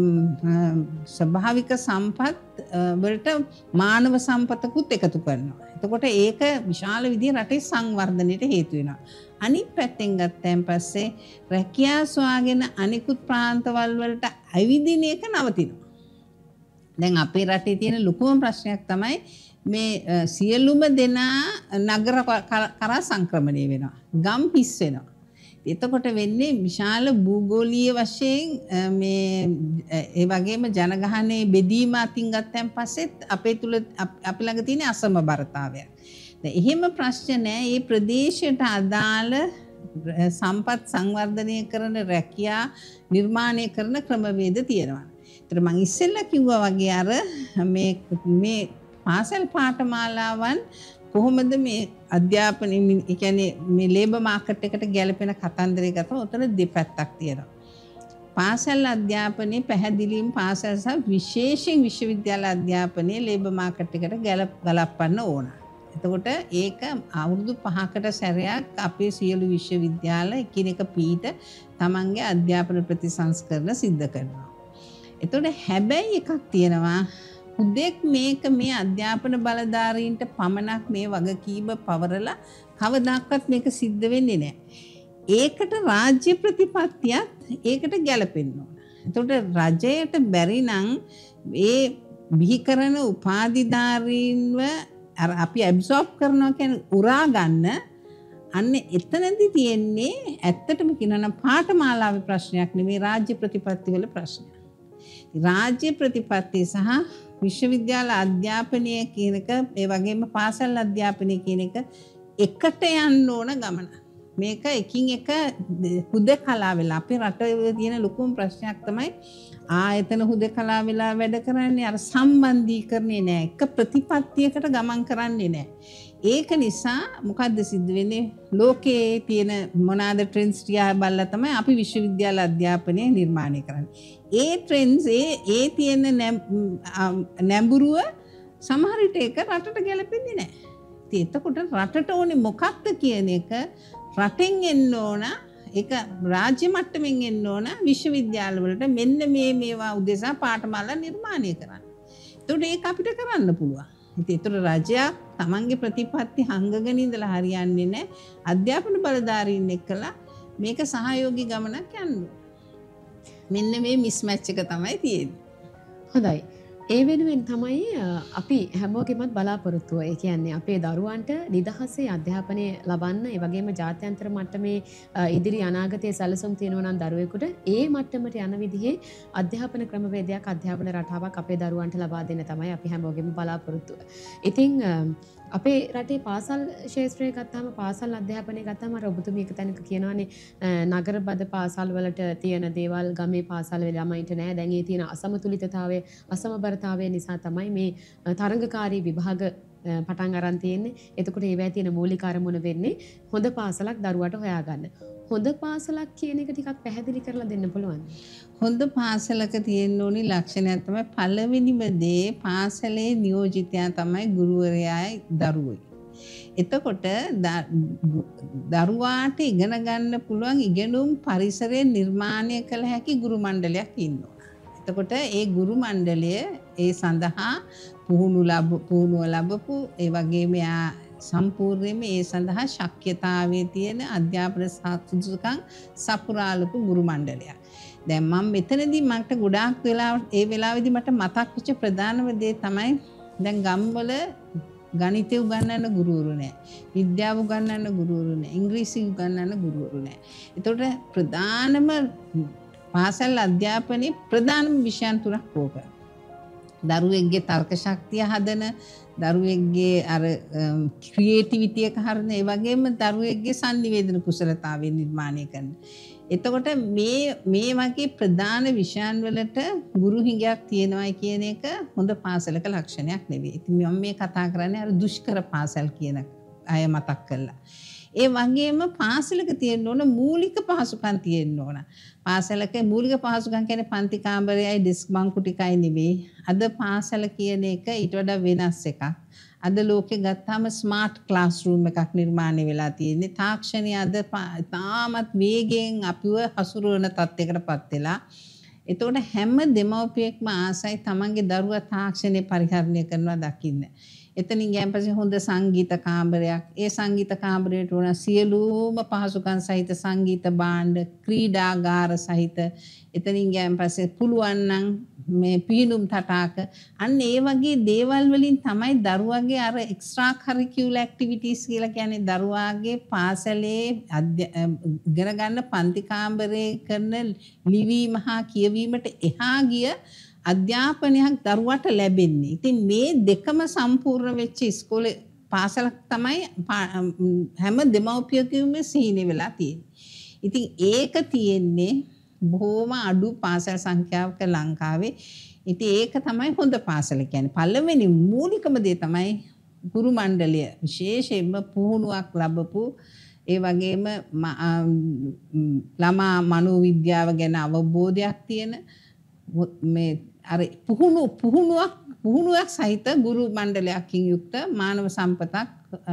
Speaker 2: ස්වභාවික සම්පත් වලට මානව සම්පතකුත් එකතු කරනවා. එතකොට ඒක විශාල විදිහේ රටේ සංවර්ධනයට හේතු වෙනවා. අනිත් පැත්තෙන් ගත්තන් පස්සේ රැකියාව සොයාගෙන අනිකුත් ප්‍රාන්තවල වලට ඇවිදින එක නවතිනවා. දැන් අපේ රටේ තියෙන ලොකුම ප්‍රශ්නයක් තමයි මේ සියලුම දෙනා නගර කරා සංක්‍රමණය වෙනවා. ගම් හිස් වෙනවා. එතකොට වෙන්නේ විශාල භූගෝලීය වශයෙන් මේ ඒ වගේම ජනගහනයේ බෙදීම අතින් ගත්තන් පස්සෙත් අපේ තුල අපි ළඟ තියෙන අසමබරතාවයක්. දැන් එහෙම ප්‍රශ්න නැහැ. මේ ප්‍රදේශයට අදාළ සම්පත් සංවර්ධනය කරන රැකියා නිර්මාණය කරන ක්‍රමවේද තියෙනවා. ඒතර මම ඉස්සෙල්ලා කිව්වා වගේ අර මේ මේ පාසල් පාඨමාලාවන් කොහොමද මේ අධ්‍යාපන ඒ කියන්නේ මේ ලේබර් මාකට් එකට ගැලපෙන කතන්දරය ගත්තම උතන දෙපැත්තක් තියෙනවා. පාසල් අධ්‍යාපනයේ පැහැදිලිවම පාසල් සහ විශේෂයෙන් විශ්වවිද්‍යාල අධ්‍යාපනයේ ලේබර් මාකට් එකට ගලපන්න ඕන. එතකොට ඒක අවුරුදු පහකට සැරයක් අපේ සියලු විශ්වවිද්‍යාල එකිනෙක පීඨ තමන්ගේ අධ්‍යාපන ප්‍රතිසංස්කරණ සිද්ධ කරනවා. එතකොට හැබැයි එකක් තියෙනවා උදෙක් මේක මේ අධ්‍යාපන බලධාරීන්ට පමණක් මේ වගකීම පවරලා කවදාකවත් මේක සිද්ධ වෙන්නේ නැහැ. ඒකට රාජ්‍ය ප්‍රතිපත්තියත් ඒකට ගැලපෙන්න ඕන. එතකොට රජයට බැරි නම් ඒ බිහි කරන උපාධිධාරීන්ව අර අපි ඇබ්සෝබ් කරනවා කියන්නේ උරා ගන්න අන්න එතනදී තියෙන්නේ ඇත්තටම කියනවා පාඨමාලාවේ ප්‍රශ්නයක් නෙමෙයි රාජ්‍ය ප්‍රතිපත්ති වල ප්‍රශ්නයක්. රාජ්‍ය ප්‍රතිපත්ති සහ විශ්වවිද්‍යාල අධ්‍යාපනය කියන එක ඒ වගේම පාසල් අධ්‍යාපනය කියන එක එකට යන්න ඕන ගමන. මේක එකින් එක හුදකලා වෙලා අපේ රටේ තියෙන ලොකුම ප්‍රශ්නයක් තමයි ආයතන හුදකලා වෙලා වැඩ කරන්නේ අර සම්බන්ධීකරණේ නෑ. එක ප්‍රතිපත්තියකට ගමන් කරන්නේ නෑ. ඒක නිසා මොකද්ද සිද්ධ වෙන්නේ? ලෝකයේ තියෙන මොනවාද ට්‍රෙන්ඩ්ස් ටික බලලා තමයි අපි විශ්වවිද්‍යාල අධ්‍යාපනය නිර්මාණය කරන්නේ. ඒ ට්‍රෙන්ඩ්ස් ඒ ඒ තියෙන නැඹුරුව සමහර විට ඒක රටට ගැලපෙන්නේ නැහැ. ඉතින් එතකොට රටට ඕනේ මොකක්ද කියන එක රටෙන් එන්න ඕන ඒක රාජ්‍ය මට්ටමින් එන්න ඕන විශ්වවිද්‍යාල වලට මෙන්න මේ මේවා උදෙසා පාඨමාලා නිර්මාණය කරන්න. එතකොට ඒක අපිට කරන්න පුළුවන්. ඉතින් ඒතර රජයා තමන්ගේ ප්‍රතිපත්ති හංගගෙන ඉඳලා හරියන්නේ නැහැ. අධ්‍යාපන බලධාරීන් එක්කලා මේක සහයෝගී ගමනක් යන්න. මෙන්න මේ මිස්මැච් එක තමයි තියෙන්නේ.
Speaker 1: හොඳයි. ඒ වෙනුවෙන් තමයි අපි හැමෝගෙමත් බලාපොරොත්තුව. ඒ කියන්නේ අපේ දරුවන්ට නිදහසේ අධ්‍යාපනය ලබන්න, ඒ වගේම ජාත්‍යන්තර මට්ටමේ ඉදිරි අනාගතයේ සැලසුම් තියෙනවා නම් දරුවෙකුට ඒ මට්ටමට යන විදිහේ අධ්‍යාපන ක්‍රමවේදයක්, අධ්‍යාපන රටාවක් අපේ දරුවන්ට ලබා දෙන්න තමයි අපි හැමෝගෙම බලාපොරොත්තුව. ඉතින් අපේ රටේ පාසල් ශාස්ත්‍රය ගත්තාම පාසල් අධ්‍යාපනය ගත්තාම අර ඔබතුමී එක තැනක කියනවානේ නගරබද පාසල් වලට තියෙන දේවල් ගමේ පාසල් වල ළමයින්ට නෑ. දැන් ඒ තියෙන අසමතුලිතතාවය අසමබරතාවය නිසා තමයි මේ තරඟකාරී විභාග පටන් අරන් තියෙන්නේ. එතකොට ඒවැය තියෙන මූලික අරමුණ වෙන්නේ හොඳ පාසලක් දරුවට හොයාගන්න. හොඳ පාසලක් කියන එක ටිකක් පැහැදිලි කරලා දෙන්න පුළුවන්.
Speaker 2: හොඳ පාසලක තියෙන්න ඕනි ලක්ෂණයක් තමයි පළවෙනිම දේ පාසලේ නියෝජිතයා තමයි ගුරුවරයායි දරුවෝයි. එතකොට දරුවාට ඉගෙන ගන්න පුළුවන් ඉගෙනුම් පරිසරය නිර්මාණය කළ හැකි ගුරු මණ්ඩලයක් ඉන්නවා. එතකොට ඒ ගුරු මණ්ඩලය ඒ සඳහා පුහුණු ලැබ පුහුණුව ලැබපු ඒ වගේම යා සම්පූර්ණයෙන්ම ඒ සඳහා ශක්්‍යතාවයේ තියෙන අධ්‍යාපන සාසුසුකම් සපුරාලපු ගුරු මණ්ඩලයක්. දැන් මම මෙතනදී මට ගොඩාක් වෙලාවට ඒ වෙලාවේදී මට මතක් වෙච්ච ප්‍රධානම දේ තමයි දැන් ගම්වල ගණිතය උගන්වන්න ගුරුවරු නැහැ. විද්‍යාව උගන්වන්න ගුරුවරු නැහැ. ඉංග්‍රීසි උගන්වන්න ගුරුවරු නැහැ. ඒතකොට ප්‍රධානම පාසල් අධ්‍යාපනයේ ප්‍රධානම විෂයන් තුනක් ඕක. දරුවෙක්ගේ තර්ක ශක්තිය හදන, දරුවෙක්ගේ අර ක්‍රියේටිවිටි එක හරන, ඒ වගේම දරුවෙක්ගේ සංනිවේදන කුසලතාවය නිර්මාණය කරන. එතකොට මේ මේ වගේ ප්‍රධාන විෂයන් වලට ගුරු හිඟයක් තියෙනවා කියන එක හොඳ පාසලක ලක්ෂණයක් නෙවෙයි. ඉතින් මම මේ කතා කරන්නේ අර දුෂ්කර පාසල් කියන අය මතක් කළා. ඒ වගේම පාසලක තියෙන්න ඕන මූලික පහසුකම් තියෙන්න ඕන. පාසලක මූලික පහසුකම් කියන්නේ පන්ති කාමරයයි ඩෙස්ක් බංකු ටිකයි නෙවෙයි. අද පාසල කියන එක ඊට වඩා වෙනස් එකක්. අද ලෝකේ ගත්තාම ස්මාර්ට් ක්ලාස් රූම් එකක් නිර්මාණය වෙලා තියෙන්නේ. තාක්ෂණය අද තාමත් වේගයෙන් අපිව හසුරුවන තත්යකටපත් වෙලා. එතකොට හැම දෙමව්පියෙක්ම ආසයි තමන්ගේ දරුවා තාක්ෂණය පරිහරණය කරනවා දකින්න. එතනින් ගියන් පස්සේ හොඳ සංගීත කාමරයක්, ඒ සංගීත කාමරයට උන සියලුම පහසුකම් සහිත සංගීත භාණ්ඩ, ක්‍රීඩාගාර සහිත, එතනින් ගියන් පස්සේ පුළුවන් නම් මේ පීනුම් තටාක, අන්න ඒ වගේ දේවල් වලින් තමයි දරුවාගේ අර එක්ස්ට්‍රා කරිකියුලර් ඇක්ටිවිටීස් කියලා කියන්නේ දරුවාගේ පාසලේ ඉගෙන ගන්න පන්ති කාමරේ කරන ලිවීම හා කියවීමට එහා ගිය අධ්‍යාපනයක් දරුවට ලැබෙන්නේ. ඉතින් මේ දෙකම සම්පූර්ණ වෙච්ච ඉස්කෝලේ පාසලක් තමයි හැම දෙමව්පියකම සීනි වෙලා තියෙන්නේ. ඉතින් ඒක තියෙන්නේ බොහොම අඩු පාසල් සංඛ්‍යාවක ලංකාවේ. ඉතින් ඒක තමයි හොඳ පාසල කියන්නේ. පළවෙනි මූලිකම දේ තමයි ගුරු මණ්ඩලය විශේෂයෙන්ම පුහුණුවක් ලැබපු, ඒ වගේම ළමා මනෝවිද්‍යාව ගැන අවබෝධයක් තියෙන මේ අර පුහුණු පුහුණුවක් පුහුණුවක් සහිත ගුරු මණ්ඩලයකින් යුක්ත මානව සම්පතක්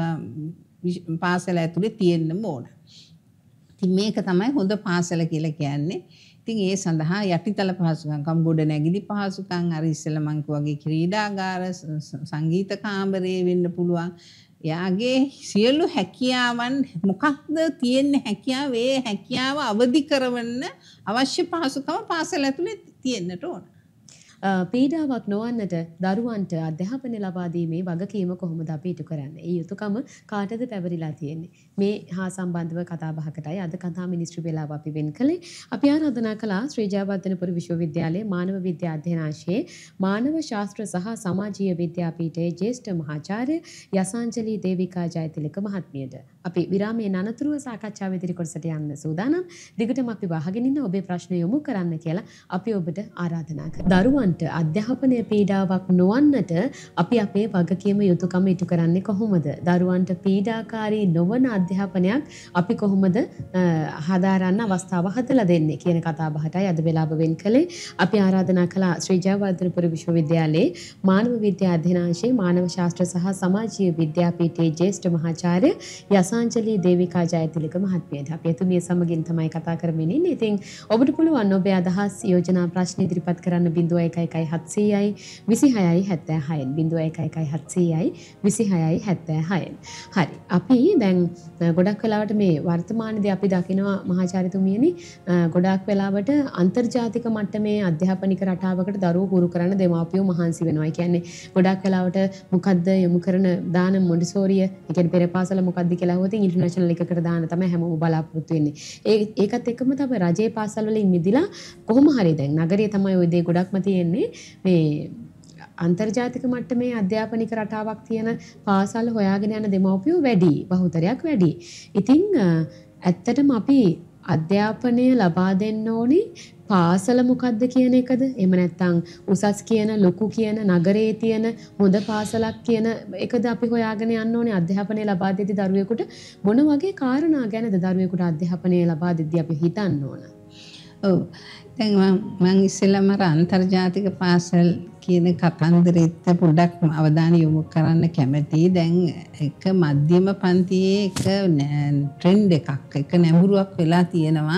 Speaker 2: පාසල ඇතුලේ තියෙන්න ඕන. ඉතින් මේක තමයි හොඳ පාසල කියලා කියන්නේ. ඉතින් ඒ සඳහා යටිතල පහසුකම්, ගොඩ නැගිලි පහසුකම්, අර ඉස්සෙල්ලා මං වගේ ක්‍රීඩාගාර, සංගීත කාමරේ වෙන්න පුළුවන්. එයාගේ සියලු හැකියාවන් මොකක්ද තියෙන්නේ, හැකියාව ඒ හැකියාව අවදි කරවන්න අවශ්‍ය පහසුකම් පාසල ඇතුලේ තියෙන්නට ඕන.
Speaker 1: පීඩාවක් නොවන්නට දරුවන්ට අධ්‍යාපනය ලබා දීමේ වගකීම කොහොමද අපි ඉටු කරන්නේ? ඒ යුතුයකම කාටද පැවරිලා තියෙන්නේ? මේ හා සම්බන්ධව කතා බහකටයි අද කතා මිනිස්ත්‍රි වේලාව අපි වෙන් කළේ. අපි ආරාධනා කළා ශ්‍රී ජයවර්ධනපුර විශ්වවිද්‍යාලයේ මානව විද්‍යා අධ්‍යනාංශයේ මානව ශාස්ත්‍ර සහ සමාජීය විද්‍යාපීඨයේ ජ්‍යෙෂ්ඨ මහාචාර්ය යසාංජලි දේවිකා ජයතිලක මහත්මියට. අපි විරාමයෙන් අනතුරුව සාකච්ඡාව ඉදිරි කොටසට යන්න සූදානම්. දිගටම අපි වහගෙන ඉන්න ඔබේ ප්‍රශ්න යොමු කරන්න කියලා අපි ඔබට ආරාධනා කරනවා. දරුවන් අධ්‍යාපනය පීඩාවක් නොවන්නට අපි අපේ වගකීම යුතුයකම ඉටු කරන්නේ කොහොමද? දරුවන්ට පීඩාකාරී නොවන අධ්‍යාපනයක් අපි කොහොමද හදාරන්න අවස්ථාව හදලා දෙන්නේ කියන කතා බහටයි අද වෙලාව වෙන් කළේ. අපි ආරාධනා කළා ශ්‍රී ජයවර්ධනපුර විශ්වවිද්‍යාලයේ මානව විද්‍යා අධ්‍යනාංශයේ මානව ශාස්ත්‍ර සහ සමාජීය විද්‍යාපීඨයේ ජ්‍යෙෂ්ඨ මහාචාර්ය යසාංජලි දේවිකා ජයතිලක මහත්මියට. අපි එතුමිය සමගින් තමයි කතා කරමින් ඉන්නේ. ඉතින් ඔබට පුළුවන් ඔබේ අදහස්, යෝජනා, ප්‍රශ්න ඉදිරිපත් කරන්න බිංදුව එකයි එකයි හත්සීයයි විසිහයයි හැත්තෑහයෙන් බිංදුව එකයි එකයි හත්සීයයි විසිහයයි හැත්තෑහයෙන්. හරි. අපි දැන් ගොඩක් වෙලාවට මේ වර්තමානයේදී අපි දකිනවා මහාචාර්යතුමියනි, ගොඩක් වෙලාවට අන්තර්ජාතික මට්ටමේ අධ්‍යාපනික රටාවකට දරුවෝ පුරු කරන දෙමාපියෝ මහන්සි වෙනවා. ඒ කියන්නේ ගොඩක් වෙලාවට මොකද්ද යොමු කරන දාන මොන්ටිසෝරිය, ඒ කියන්නේ පෙර පාසල මොකද්ද කියලා අහුවොත් ඉන්ටර්නැෂනල් එකකට දාන තමයි හැමෝම බලාපොරොත්තු වෙන්නේ. ඒ ඒකත් එක්කම තමයි රජයේ පාසල් වලින් මිදිලා කොහොම හරි දැන් නගරයේ තමයි ওই දේ ගොඩක්ම තියෙන්නේ. මේ අන්තර්ජාතික මට්ටමේ අධ්‍යාපනික රටාවක් තියෙන පාසල් හොයාගෙන යන දෙමව්පියෝ වැඩි, බහුතරයක් වැඩි. ඉතින් ඇත්තටම අපි අධ්‍යාපනය ලබා දෙන්න ඕනි පාසල මොකද්ද කියන එකද? එහෙම නැත්නම් උසස් කියන, ලොකු කියන, නගරයේ තියෙන හොඳ පාසලක් කියන එකද අපි හොයාගෙන යන්න ඕනේ අධ්‍යාපනය ලබා දෙති දරුවෙකුට? මොන වගේ කාරණා ගැනද දරුවෙකුට අධ්‍යාපනය ලබා දෙද්දී අපි හිතන්න ඕන?
Speaker 2: ඔව්. දැන් මම ඉස්සෙල්ලාම අර අන්තර්ජාතික පාසල් කියන කතන්දරෙත් පොඩ්ඩක් අවධානය යොමු කරන්න කැමතියි. දැන් එක මධ්‍යම පන්තියේ එක ට්‍රෙන්ඩ් එකක්, එක නැඹුරුවක් වෙලා තියෙනවා.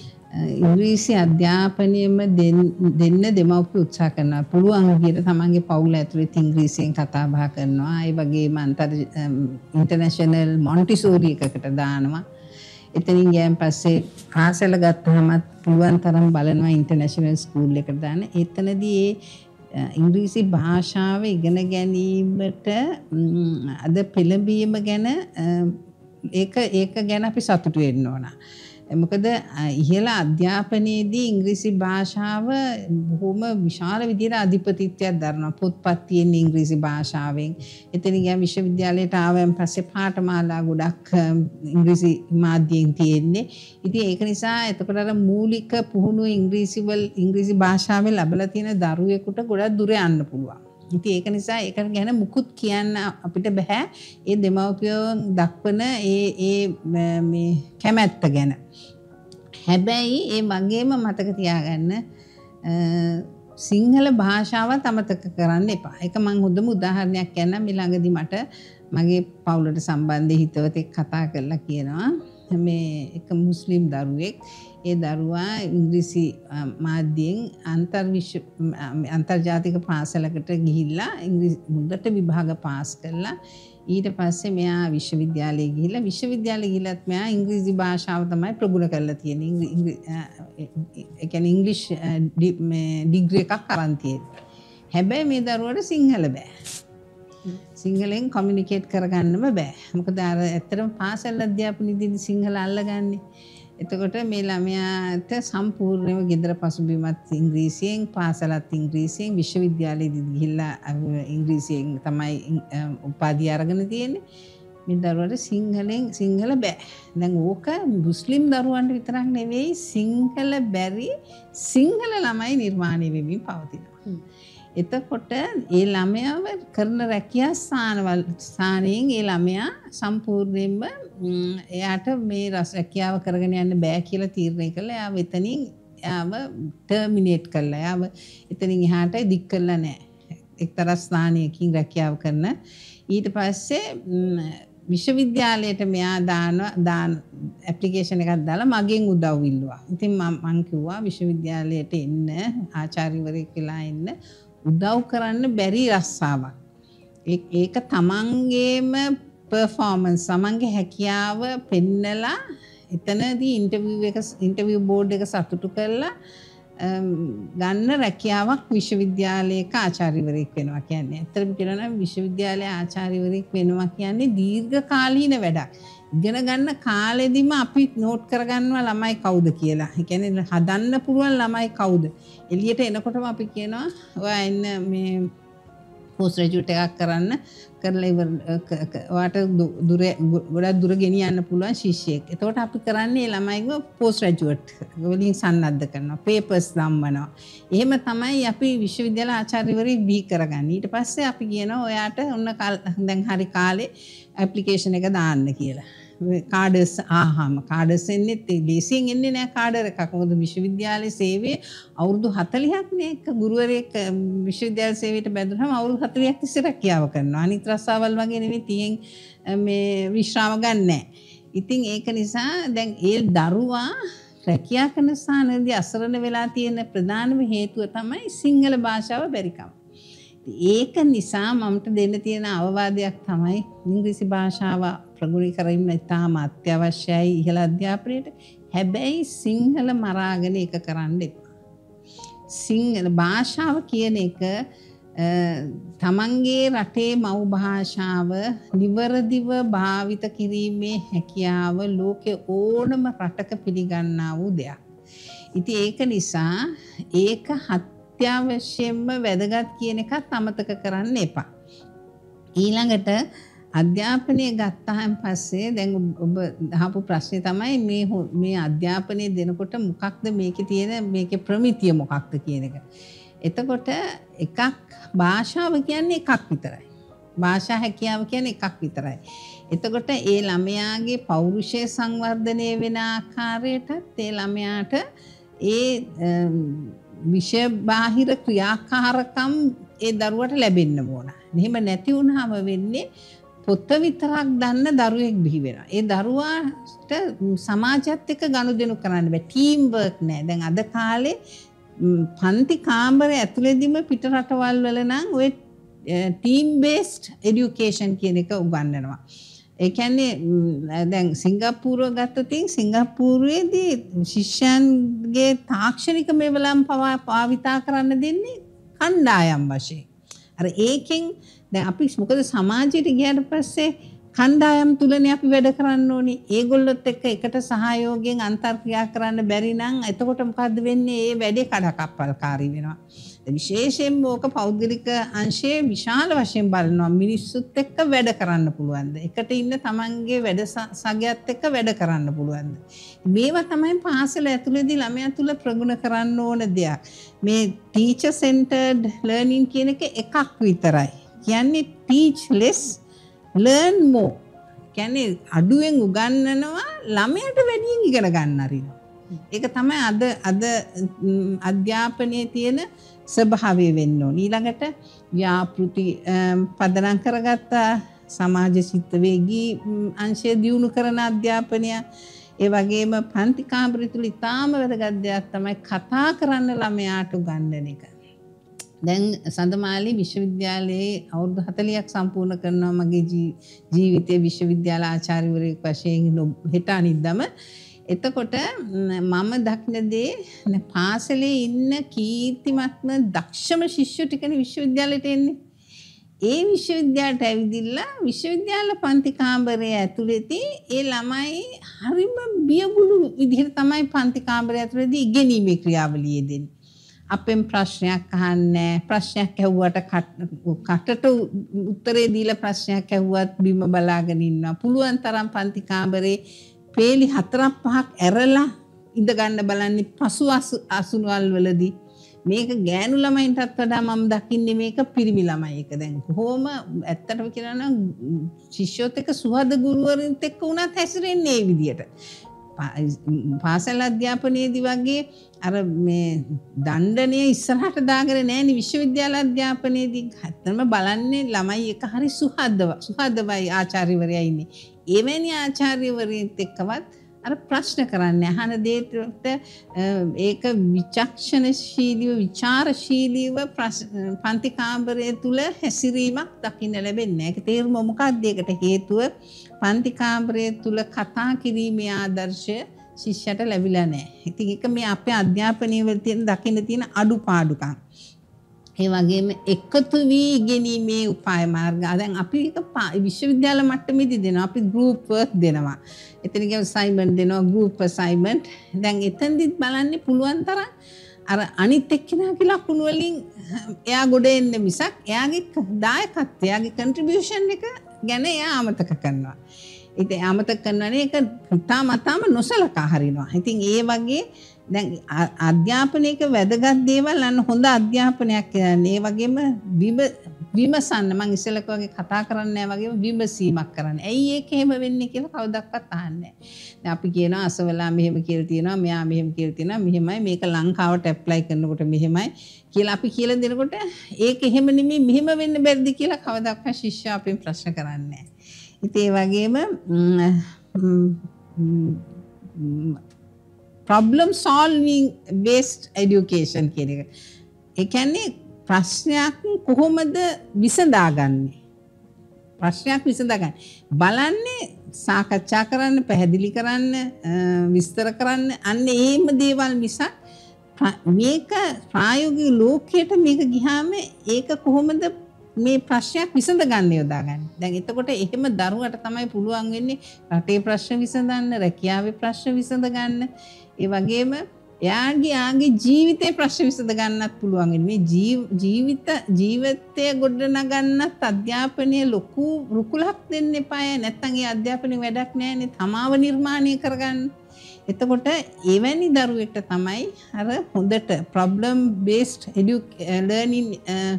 Speaker 2: ඉංග්‍රීසි අධ්‍යාපනයෙම දෙන්න දෙමව්පියෝ උත්සාහ කරනවා. පුළුවන් විදිහට තමන්ගේ පවුල ඇතුළේ ඉංග්‍රීසියෙන් කතා බහ කරනවා. ඒ වගේම අන්තර් ඉන්ටර්නැෂනල් මොන්ටිසෝරි එකකට දානවා. එතනින් ගියන් පස්සේ පාසල ගත්තාමත් පුළුවන් තරම් බලනවා ඉන්ටර්නැෂනල් ස්කූල් එකට දාන්න. එතනදී ඒ ඉංග්‍රීසි භාෂාව ඉගෙන ගැනීමට අද පෙළඹීම ගැන ඒක ඒක ගැන අපි සතුටු වෙන්න ඕන. මොකද ඉහළ අධ්‍යාපනයේදී ඉංග්‍රීසි භාෂාව බොහොම විශාල විදිහට අධිපතිත්වයක් දරනවා. පොත්පත් තියෙන ඉංග්‍රීසි භාෂාවෙන්. එතන ගියා විශ්වවිද්‍යාලයට ආවම පස්සේ පාඨමාලා ගොඩක් ඉංග්‍රීසි මාධ්‍යයෙන් තියෙන්නේ. ඉතින් ඒක නිසා එතකොට අර මූලික පුහුණුව ඉංග්‍රීසි වල ඉංග්‍රීසි භාෂාවෙන් ලැබලා තියෙන දරුවෙකුට ගොඩක් දුර යන්න පුළුවන්. ඉතින් ඒක නිසා ඒක ගැන මුකුත් කියන්න අපිට බෑ. ඒ දෙමව්පියෝ දක්වන ඒ ඒ මේ කැමැත්ත ගැන. හැබැයි ඒ වගේම මතක තියාගන්න සිංහල භාෂාවත් අමතක කරන්න එපා. ඒක මම හොඳම උදාහරණයක් කියන්නම්. මේ ළඟදි මට මගේ පවුලට සම්බන්ධ හිතවතෙක් කතා කරලා කියනවා මේ එක මුස්ලිම් දරුවෙක් ඒ දරුවා ඉංග්‍රීසි මාධ්‍යයෙන් අන්තර් විශ්ව අන්තර්ජාතික පාසලකට ගිහිල්ලා ඉංග්‍රීසි හොඳට විභාග පාස් කළා. ඊට පස්සේ මෙයා විශ්වවිද්‍යාලයේ ගිහිල්ලා විශ්වවිද්‍යාලයේ ගිහිල්ලත් මෙයා ඉංග්‍රීසි භාෂාව තමයි ප්‍රගුණ කරලා තියෙන්නේ. ඒ කියන්නේ ඉංග්‍රීසි ඩිග්‍රී එකක් අරන් තියෙන්නේ. හැබැයි මේ දරුවට සිංහල බෑ. සිංහලෙන් කොමියුනිකේට් කරගන්නම බෑ. මොකද අර ඇත්තටම පාසල් අධ්‍යාපනයේදී සිංහල අල්ලගන්නේ. එතකොට මේ ළමයාට සම්පූර්ණයෙන්ම ගෙදර පසුබිමත් ඉංග්‍රීසියෙන් පාසලත් ඉංග්‍රීසියෙන් විශ්වවිද්‍යාලයේදී ගිහිල්ලා ඉංග්‍රීසියෙන් තමයි උපාධිය අරගෙන තියෙන්නේ. මේ දරුවට සිංහලෙන් සිංහල බෑ. දැන් ඕක මුස්ලිම් දරුවන්ට විතරක් නෙවෙයි සිංහල බැරි සිංහල ළමයි නිර්මාණය වෙමින් පවතිනවා. එතකොට ඒ ළමයාව කරන රැකියා ස්ථානවල ස්ථානයෙන් ඒ ළමයා සම්පූර්ණයෙන්ම එයාට මේ රස රැකියාව කරගෙන යන්න බෑ කියලා තීරණය කළා. එයාව එතනින් එයාව ටර්මිනේට් කළා. එයාව එතනින් එහාට දික් කළා නෑ. එක්තරා ස්ථානයකින් රැකියාව කරන. ඊට පස්සේ විශ්වවිද්‍යාලයට මෙයා දාන දාන ඇප්ලිකේෂන් එකක් දාලා මගෙන් උදව් ඉල්ලුවා. ඉතින් මම මං කිව්වා විශ්වවිද්‍යාලයට එන්න ආචාර්යවරයෙක් වෙලා එන්න උදව් කරන්න බැරි රස්සාවක්. ඒක තමන්ගේම පර්ෆෝමන්ස් තමන්ගේ හැකියාව පෙන්නලා එතනදී ඉන්ටර්විව් එක ඉන්ටර්විව් බෝඩ් එක සතුටු කරලා ගන්න රැකියාවක් විශ්වවිද්‍යාලයක ආචාර්යවරයෙක් වෙනවා කියන්නේ. ඇත්තටම කියනවා නම් විශ්වවිද්‍යාලයේ ආචාර්යවරයෙක් වෙනවා කියන්නේ දීර්ඝකාලීන වැඩක්. ඉගෙන ගන්න කාලෙදිම අපි නෝට් කරගන්නවා ළමයි කවුද කියලා. ඒ කියන්නේ හදන්න පුළුවන් ළමයි කවුද. එළියට එනකොටම අපි කියනවා ඔයා එන්න මේ පෝස්ට් ග්‍රැජුවේට් එකක් කරන්න කරලා ඉවර ඔයාට දුර ගොඩක් දුර ගෙනියන්න පුළුවන් ශිෂ්‍යයෙක්. එතකොට අපි කරන්නේ ළමයිව පෝස්ට් ග්‍රැජුවේට් වලින් සන්නද්ධ කරනවා. පේපර්ස් දම්වනවා. එහෙම තමයි අපි විශ්වවිද්‍යාල ආචාර්යවරයෙක් බිහි කරගන්නේ. ඊට පස්සේ අපි කියනවා ඔයාට ඔන්න දැන් හරි කාලේ ඇප්ලිකේෂන් එක දාන්න කියලා. කාඩර්ස් ආහම කාඩර්ස් එන්නේ ලේසියෙන් එන්නේ නැහැ කාඩර් එකක්. මොකද විශ්වවිද්‍යාලයේ සේවය අවුරුදු හතළිහක් නේ. එක ගුරුවරයෙක් විශ්වවිද්‍යාල සේවයට බැඳුනහම අවුරුදු හතළිහක් තිස්සේ රැකියාව කරනවා. අනිත් රස්සාවල් වගේ නෙවෙයි තියෙන් මේ විශ්‍රාම ගන්න නැහැ. ඉතින් ඒක නිසා දැන් ඒ දරුවා රැකියා කරන ස්ථානවලදී අසරණ වෙලා තියෙන ප්‍රධානම හේතුව තමයි සිංහල භාෂාව බැරිකම. ඒක නිසා මමට දෙන්න තියෙන අවවාදයක් තමයි ඉංග්‍රීසි භාෂාව ප්‍රගුණ කිරීම ඉතාම අත්‍යවශ්‍යයි ඉහළ අධ්‍යාපනයේට. හැබැයි සිංහල මරාගෙන ඒක කරන්න එපා. සිංහල භාෂාව කියන එක තමන්ගේ රටේ මව් භාෂාව නිවරදිව භාවිත කිරීමේ හැකියාව ලෝකේ ඕනම රටක පිළිගන්නා වූ දෙයක්. ඉතින් ඒක නිසා ඒක අත්‍යවශ්‍යයෙන්ම වැදගත් කියන එකත් අමතක කරන්න එපා. ඊළඟට අධ්‍යාපනය ගත්තාන් පස්සේ දැන් ඔබ අහපු ප්‍රශ්නේ තමයි මේ මේ අධ්‍යාපනය දෙනකොට මොකක්ද මේකේ තියෙන මේකේ ප්‍රමිතිය මොකක්ද කියන එක. එතකොට එකක් භාෂාව කියන්නේ එකක් විතරයි. භාෂා හැකියාව කියන්නේ එකක් විතරයි. එතකොට ඒ ළමයාගේ පෞරුෂය සංවර්ධනය වෙන ආකාරයටත් ඒ ළමයාට ඒ විෂය බාහිර ක්‍රියාකාරකම් ඒ දරුවට ලැබෙන්න ඕන. එහෙම නැති වුනහම වෙන්නේ පොත විතරක් දන්න දරුවෙක් බිහි වෙනවා. ඒ දරුවාට සමාජයත් එක්ක ගනුදෙනු කරන්න බෑ. ටීම් වර්ක් නෑ. දැන් අද කාලේ පන්ති කාමරය ඇතුළේදීම පිට රටවල් වල නම් ඔය ටීම් බේස්ඩ් এডুকেෂන් කියන එක උගන්වනවා. ඒ කියන්නේ දැන් සිංගප්පූරුව ගත්තොත් සිංගප්පූරුවේදී ශිෂ්‍යයන්ගේ තාක්ෂණික මෙවලම් පාවිතා කරන්න දෙන්නේ කණ්ඩායම් වශයෙන්. අර ඒකෙන් දැන් අපි මොකද සමාජයට ගියාට පස්සේ කණ්ඩායම් තුලනේ අපි වැඩ කරන්න ඕනේ. ඒගොල්ලොත් එක්ක එකට සහයෝගයෙන් අන්තර්ක්‍රියා කරන්න බැරි නම් එතකොට මොකද්ද වෙන්නේ? ඒ වැඩේ කඩකප්පල්කාරී වෙනවා. විශේෂයෙන්ම ඕක පෞද්ගලික අංශයේ විශාල වශයෙන් බලනවා. මිනිස්සුත් එක්ක වැඩ කරන්න පුළුවන්ද? එකට ඉන්න තමන්ගේ වැඩ සගයත් එක්ක වැඩ කරන්න පුළුවන්ද? මේවා තමයි පාසල ඇතුළේදී ළමයා තුල ප්‍රගුණ කරන්න ඕන දෙයක්. මේ ටීචර් සෙන්ටර්ඩ් ලර්නින් කියන එක එකක් විතරයි. කියන්නේ teach less learn more. කියන්නේ අඩුවෙන් උගන්වනවා ළමයට වැඩියෙන් ඉගෙන ගන්න අරිනවා. ඒක තමයි අද අද අධ්‍යාපනයේ තියෙන ස්වභාවය වෙන්න ඕන. ඊළඟට ව්‍යාපෘති පදනම් කරගත්ත සමාජ සිත් වේගී අංශය දියුණු කරන අධ්‍යාපනය, ඒ වගේම පන්ති කාමරය තුල ඉතාම වැදගත් දෙයක් තමයි කතා කරන්න ළමයාට උගන්වන එක. දැන් සඳමාලි විශ්වවිද්‍යාලයේ අවුරුදු හතළියක් සම්පූර්ණ කරනවා මගේ ජීවිතයේ විශ්වවිද්‍යාල ආචාර්යවරයෙක් වශයෙන් හෙට අනිද්දාම. එතකොට මම දකින දේ පාසලේ ඉන්න කීර්තිමත්ම දක්ෂම ශිෂ්‍යෝ ටිකනේ විශ්වවිද්‍යාලයට එන්නේ. ඒ විශ්වවිද්‍යාලයට ඇවිදිලා විශ්වවිද්‍යාල පන්ති කාමරය ඇතුළේදී ඒ ළමයි හරිම බියගුළු විදිහට තමයි පන්ති කාමරය ඇතුළේදී ඉගෙනීමේ ක්‍රියාවලිය දෙන්නේ. අපෙන් ප්‍රශ්නයක් අහන්නේ, ප්‍රශ්නයක් ඇහුවට කටට උත්තරේ දීලා ප්‍රශ්නයක් ඇහුවත් බිම බලාගෙන ඉන්නවා. පුළුවන් තරම් පන්ති කාමරේ පේලි හතරක් පහක් ඇරලා ඉඳ ගන්න බලන්නේ පසු අසුනවල් වලදී. මේක ගෑනු ළමයින්ටත් වඩා මම දකින්නේ මේක පිරිමි ළමයි එක. දැන් කොහොම ඇත්තටම කියනවා නම් ශිෂ්‍යොත් එක්ක සුහද ගුරුවරුන්ත් එක්ක උනත් හැසිරෙන්නේ මේ විදියට. පාසල් අධ්‍යාපනයේදී වගේ අර මේ දණ්ඩනය ඉස්සරහට දාගෙන නැහැනේ විශ්වවිද්‍යාල අධ්‍යාපනයේදී. ඇත්තම බලන්නේ ළමයි එක හරි සුහදව සුහදවයි ආචාර්යවරයා ඉන්නේ. එවැනි ආචාර්යවරයෙක් එක්කවත් අර ප්‍රශ්න කරන්නේ අහන දෙයට ඒක විචක්ෂණශීලීව විචාරශීලීව පන්ති කාමරය තුල හැසිරීමක් දකින්න ලැබෙන්නේ නැහැ. ඒක තේරුම මොකක්ද? ඒකට හේතුව පන්ති කාමරය තුල කතා කිරීමේ ආදර්ශය ශිෂ්‍යයට ලැබිලා නැහැ. ඉතින් ඒක මේ අපේ අධ්‍යාපනයේ වල තියෙන දකින්න තියෙන අඩුපාඩුකම්. ඒ වගේම එකතු වී ඉගෙනීමේ උපාය මාර්ග. දැන් අපි එක විශ්වවිද්‍යාල මට්ටමේදී දෙනවා. අපි ගෲප් වර්ක් දෙනවා. එතන ගියම අසයින්මන්ට් දෙනවා, ගෲප් අසයින්මන්ට්. දැන් එතෙන්දිත් බලන්නේ පුළුවන් තරම් අර අනිත් එක්කෙනාගේ ලකුණු වලින් එයා ගොඩ එන්න මිසක් එයාගේ දායකත්වය, එයාගේ කන්ට්‍රිබියුෂන් එක ගැන එයා අමතක කරනවා. ඉතින් අමතක කරනනේ ඒක හිතාමතාම නොසලකා හරිනවා. ඉතින් ඒ වගේ දැන් අධ්‍යාපනයක වැදගත් දේවල් අන්න හොඳ අධ්‍යාපනයක් කියන්නේ. ඒ වගේම විමසන්න මම ඉස්සෙල්ලක වගේ කතා කරන්නේ නැහැ වගේම විමසීමක් කරන්න. ඇයි ඒක එහෙම වෙන්නේ කියලා කවදාවත් අහන්නේ නැහැ. දැන් අපි කියනවා අසවලා මෙහෙම කියලා තියෙනවා, මෙයා මෙහෙම කියලා තියෙනවා, මෙහෙමයි මේක ලංකාවට ඇප්ලයි කරනකොට මෙහෙමයි කියලා අපි කියලා දෙනකොට ඒක එහෙම නෙමෙයි මෙහෙම වෙන්න බැරිද කියලා කවදාවත් ශිෂ්‍යයා අපෙන් ප්‍රශ්න කරන්නේ නැහැ. ඉතින් ඒ වගේම problem solving based education කියන එක. ඒ කියන්නේ ප්‍රශ්නයක් කොහොමද විසඳාගන්නේ? ප්‍රශ්නයක් විසඳාගන්න. බලන්නේ සාකච්ඡා කරන්න, පැහැදිලි කරන්න, විස්තර කරන්න අන්න ඒම දේවල් මිසක් මේක ප්‍රායෝගික ලෝකයට මේක ගියාම ඒක කොහොමද මේ ප්‍රශ්නයක් විසඳ ගන්න යොදාගන්න. දැන් එතකොට එහෙම දරුවට තමයි පුළුවන් වෙන්නේ රටේ ප්‍රශ්න විසඳන්න, රැකියාවේ ප්‍රශ්න විසඳ ගන්න. ඒ වගේම එයාගේ ආගේ ජීවිතේ ප්‍රශ්න විසඳ ගන්නත් පුළුවන් වෙන්නේ. මේ ජීවිත ජීවිතය ගොඩනගන්නත් අධ්‍යාපනයේ ලොකු රුකුලක් දෙන්න එපාය. නැත්නම් ඒ අධ්‍යාපනයේ වැඩක් නැහැනේ. තමාව නිර්මාණය කරගන්න. එතකොට එවැනි දරුවෙක්ට තමයි අර හොඳට problem based learning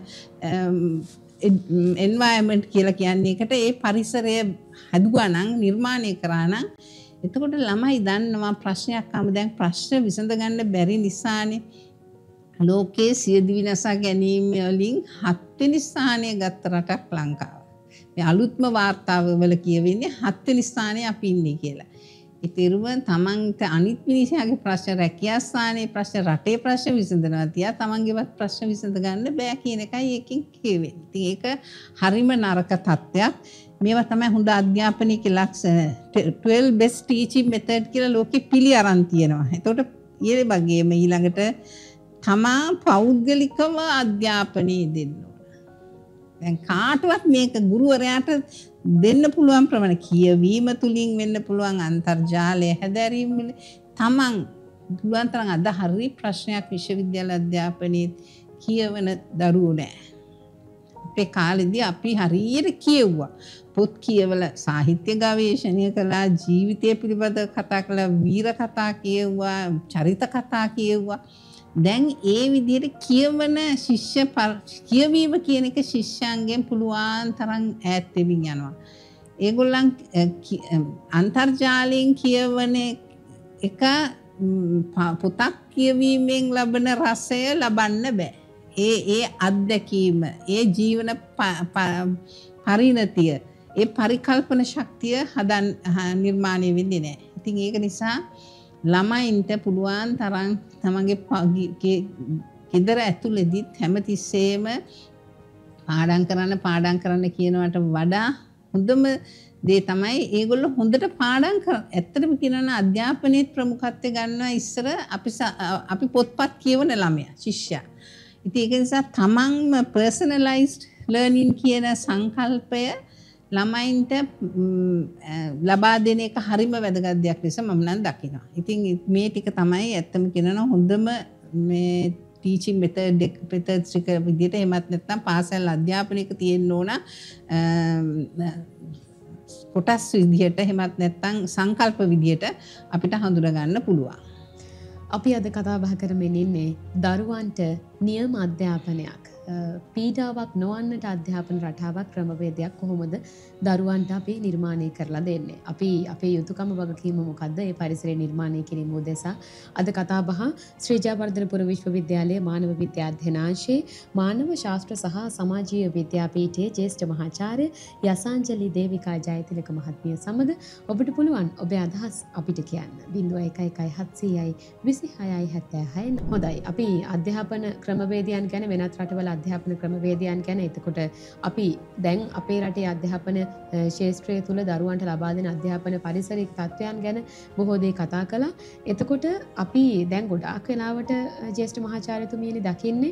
Speaker 2: environment කියලා කියන්නේ. එකට ඒ පරිසරය හදුවා නම්, නිර්මාණය කරා නම් එතකොට ළමයි දන්නවා ප්‍රශ්නයක් ආම දැන් ප්‍රශ්න විසඳ ගන්න බැරි නිසානේ ලෝකයේ සියදිවි විනාශ ගැනීම වලින් හත්වෙනි ස්ථානය ගත්ත රටක් ලංකාව. මේ අලුත්ම වාර්තාව වල කියවෙන්නේ හත්වෙනි ස්ථානයේ අපි ඉන්නේ කියලා. ඒ තේරුම තමන්ට අනිත් මිනිසාගේ ප්‍රශ්න රැකියා ස්ථානයේ ප්‍රශ්න රටේ ප්‍රශ්න විසඳනවා තියා තමන්ගේවත් ප්‍රශ්න විසඳ ගන්න බෑ කියන එකයි එකකින් කියවෙන්නේ. ඉතින් ඒක හරිම නරක තත්ත්වයක්. මේවා තමයි හොඳ අධ්‍යාපනයේ ලක්ෂණ. twelve best teaching method කියලා ලෝකෙ පිළි අරන් තියෙනවා. එතකොට ඊයේ වගේම ඊළඟට තමා පෞද්ගලිකව අධ්‍යාපනය දෙන්න ඕන. දැන් කාටවත් මේක ගුරුවරයාට දෙන්න පුළුවන් ප්‍රමාණය කියවීම තුලින් වෙන්න පුළුවන් අන්තර්ජාලය හැදෑරීම තමන් පුළුවන් තරම් අද හරි ප්‍රශ්නයක් විශ්වවිද්‍යාල අධ්‍යාපනයේ කියවන දරුවෝ නැහැ. අපේ කාලෙදී අපි හරියට කියෙව්වා. පොත් කියවලා සාහිත්‍ය ගවේෂණය කළා, ජීවිතය පිළිබඳව කතා කළා, වීර කතා කියෙව්වා, චරිත කතා කියෙව්වා. දැන් ඒ විදිහට කියවන ශිෂ්‍ය කියවීම කියන එක ශිෂ්‍යයන්ගෙන් පුළුවන් තරම් ඈත් වෙමින් යනවා. ඒගොල්ලන් අන්තර්ජාලයෙන් කියවන එක පොතක් කියවීමෙන් ලබන රසය ලබන්න බෑ. ඒ ඒ අත්දැකීම, ඒ ජීවන පරිණතිය, ඒ පරිකල්පන ශක්තිය හදන් නිර්මාණය වෙන්නේ නැහැ. ඉතින් ඒක නිසා ළමයින්ට පුළුවන් තරම් තමන්ගේ ගෙදර ඇතුළේදීත් හැමතිස්සෙම පාඩම් කරන්න පාඩම් කරන්න කියනවට වඩා හොඳම දේ තමයි ඒගොල්ලෝ හොඳට පාඩම් කර. ඇත්තටම කියනවා අධ්‍යාපනයේ ප්‍රමුඛත්වය ගන්නවා ඉස්සර අපි අපි පොත්පත් කියවන ළමයා ශිෂ්‍යයා. ඉතින් ඒක නිසා තමන්ම පර්සනලයිස්ඩ් ලර්නින් කියන සංකල්පය ළමයින්ට ලබා දෙන එක හරිම වැදගත් දෙයක් ලෙස මම නම් දකිනවා. ඉතින් මේ ටික තමයි ඇත්තම කියනවා හොඳම මේ ටීචින් මෙතඩ් මෙතඩ්ස් ටික විදිහට එහෙමත් නැත්නම් පාසල් අධ්‍යාපනයක තියෙන්න ඕන කොටස් විදිහට එහෙමත් නැත්නම් සංකල්ප විදිහට අපිට හඳුනා ගන්න පුළුවන්.
Speaker 1: අපි අද කතා බහ කරමින් ඉන්නේ දරුවන්ට නියම අධ්‍යාපනයක් පීඩාවක් නොවන්නට අධ්‍යාපන රටාවක් ක්‍රමවේදයක් කොහොමද දරුවන්ට අපි නිර්මාණය කරලා දෙන්නේ. අපි අපේ යුතුයකම වගකීම මොකද්ද? ඒ පරිසරය නිර්මාණය කිරීම උදෙසා අද කතා බහ ශ්‍රී ජයවර්ධනපුර විශ්වවිද්‍යාලයේ මානව විද්‍යා අධ්‍යනාංශයේ මානව ශාස්ත්‍ර සහ සමාජීය විද්‍යාපීඨයේ ජ්‍යෙෂ්ඨ මහාචාර්ය යසාංජලි දේවිකා ජයතිලක මහත්මිය සමග ඔබට පුළුවන් ඔබේ අදහස් අපිට කියන්න. ज़ीरो एक एक हत्सिයයි විසිහයයි හැත්තෑහයි. හොඳයි. අපි අධ්‍යාපන ක්‍රමවේදයන් ගැන වෙනත් රටවල අධ්‍යාපන ක්‍රමවේදයන් ගැන එතකොට අපි දැන් අපේ රටේ අධ්‍යාපන ශාස්ත්‍රය තුල දරුවන්ට ලබා දෙන අධ්‍යාපන පරිසරික තත්ත්වයන් ගැන බොහෝ දේ කතා කළා. එතකොට අපි දැන් ගොඩාක් වෙලාවට ජ්‍යෙෂ්ඨ මහාචාර්යතුමියනි දකින්නේ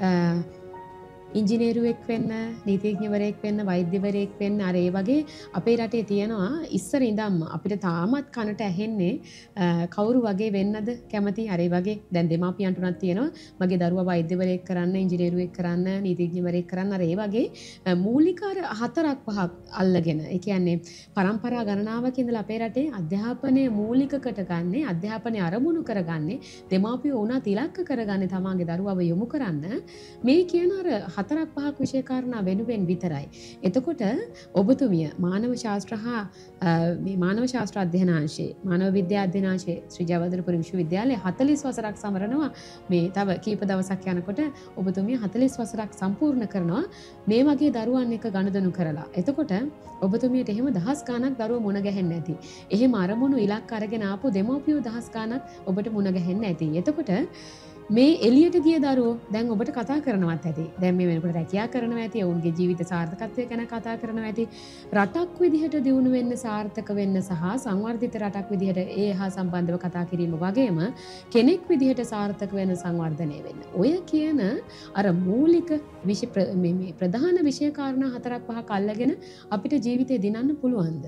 Speaker 1: ඉංජිනේරුවෙක් වෙන්න, නීතිඥවරයෙක් වෙන්න, වෛද්‍යවරයෙක් වෙන්න අර ඒ වගේ අපේ රටේ තියෙනවා ඉස්සර ඉඳන්ම අපිට තාමත් කනට ඇහෙන්නේ කවුරු වගේ වෙන්නද කැමති අර ඒ වගේ දැන් දෙමාපියන්ට උනත් තියෙනවා මගේ දරුවා වෛද්‍යවරයෙක් කරන්න, ඉංජිනේරුවෙක් කරන්න, නීතිඥවරයෙක් කරන්න අර ඒ වගේ මූලික අර හතරක් පහක් අල්ලගෙන ඒ කියන්නේ පරම්පරා ගණනාවක ඉඳලා අපේ රටේ අධ්‍යාපනය මූලිකකට ගන්නේ, අධ්‍යාපනය අරමුණු කරගන්නේ, දෙමාපියෝ උනත් ඉලක්ක කරගන්නේ තමන්ගේ දරුවව යොමු කරන්න මේ කියන අර හතරක් පහක් විෂය කාරණා වෙනුවෙන් විතරයි. එතකොට ඔබතුමිය මානව ශාස්ත්‍ර හා මේ මානව ශාස්ත්‍ර අධ්‍යනාංශයේ මානව විද්‍යා අධ්‍යනාංශයේ ශ්‍රී ජයවර්ධනපුර විශ්වවිද්‍යාලයේ හතළිස් වසරක් සමරනවා. මේ තව කීප දවසක් යනකොට ඔබතුමිය හතළිස් වසරක් සම්පූර්ණ කරනවා මේ වගේ දරුවන් එක්ක ගනුදෙනු කරලා. එතකොට ඔබතුමියට එහෙම දහස් ගාණක් දරුවෝ මුණ ගැහෙන්නේ නැති. එහෙම අරමුණු ඉලක්ක අරගෙන ආපු දෙමව්පියෝ දහස් ගාණක් ඔබට මුණ ගැහෙන්නේ නැති. එතකොට මේ එළියට ගිය දරුවෝ දැන් ඔබට කතා කරනවත් ඇති. දැන් මේ වෙනකොට රැකියා කරනවා ඇති. ඔවුන්ගේ ජීවිත සාර්ථකත්වය ගැන කතා කරනවා ඇති. රටක් විදිහට දියුණු වෙන්න, සාර්ථක වෙන්න සහ සංවර්ධිත රටක් විදිහට ඒ හා සම්බන්ධව කතා කිරීම වගේම කෙනෙක් විදිහට සාර්ථක වෙන්න, සංවර්ධනය වෙන්න. ඔය කියන අර මූලික විෂය මේ ප්‍රධාන විෂය කාරණා හතරක් පහක් අල්ලගෙන අපිට ජීවිතේ දිනන්න පුළුවන්ද?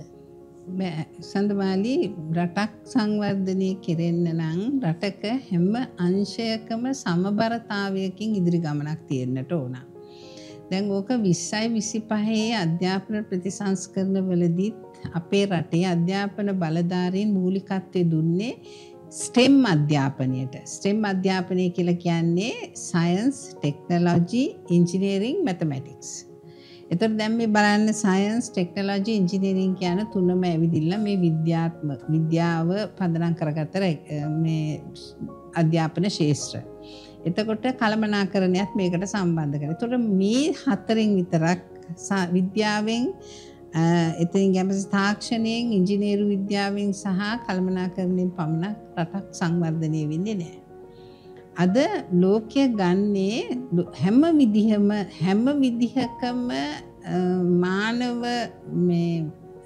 Speaker 2: සඳමාලි රටක් සංවර්ධනය කෙරෙන්න නම් රටක හැම අංශයකම සමබරතාවයකින් ඉදිරි ගමනක් තියෙන්නට ඕන. දැන් ඕක විස්සයි විසිපහේ අධ්‍යාපන ප්‍රතිසංස්කරණ වලදීත් අපේ රටේ අධ්‍යාපන බලධාරීන් මූලිකත්වය දුන්නේ ස්ටෙම් අධ්‍යාපනයට. ස්ටෙම් අධ්‍යාපනය කියලා කියන්නේ සයන්ස්, ටෙක්නොලොජි, ඉංජිනේරිං, මැතමැටික්ස්. එතකොට දැන් මේ බලන්න සයන්ස්, ටෙක්නොලොජි, ඉංජිනේරිං කියන තුනම ඇවිදින්න මේ විද්‍යාත්මක විද්‍යාව පදනම් කරගත්ත මේ අධ්‍යාපන ශාස්ත්‍රය. එතකොට කළමනාකරණයත් මේකට සම්බන්ධ කරලා. එතකොට මේ හතරෙන් විතරක් විද්‍යාවෙන් එතනින් ගැඹුරු තාක්ෂණයෙන්, ඉංජිනේරු විද්‍යාවෙන් සහ කළමනාකරණයෙන් පමණක් රටක් සංවර්ධනය වෙන්නේ නැහැ. අද ලෝකයේ ගන්නේ හැම විදිහම හැම විදිහකම මානව මේ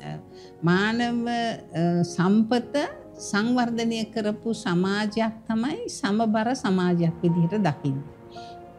Speaker 2: මානව සම්පත සංවර්ධනය කරපු සමාජයක් තමයි සමබර සමාජයක් විදිහට දකින්නේ.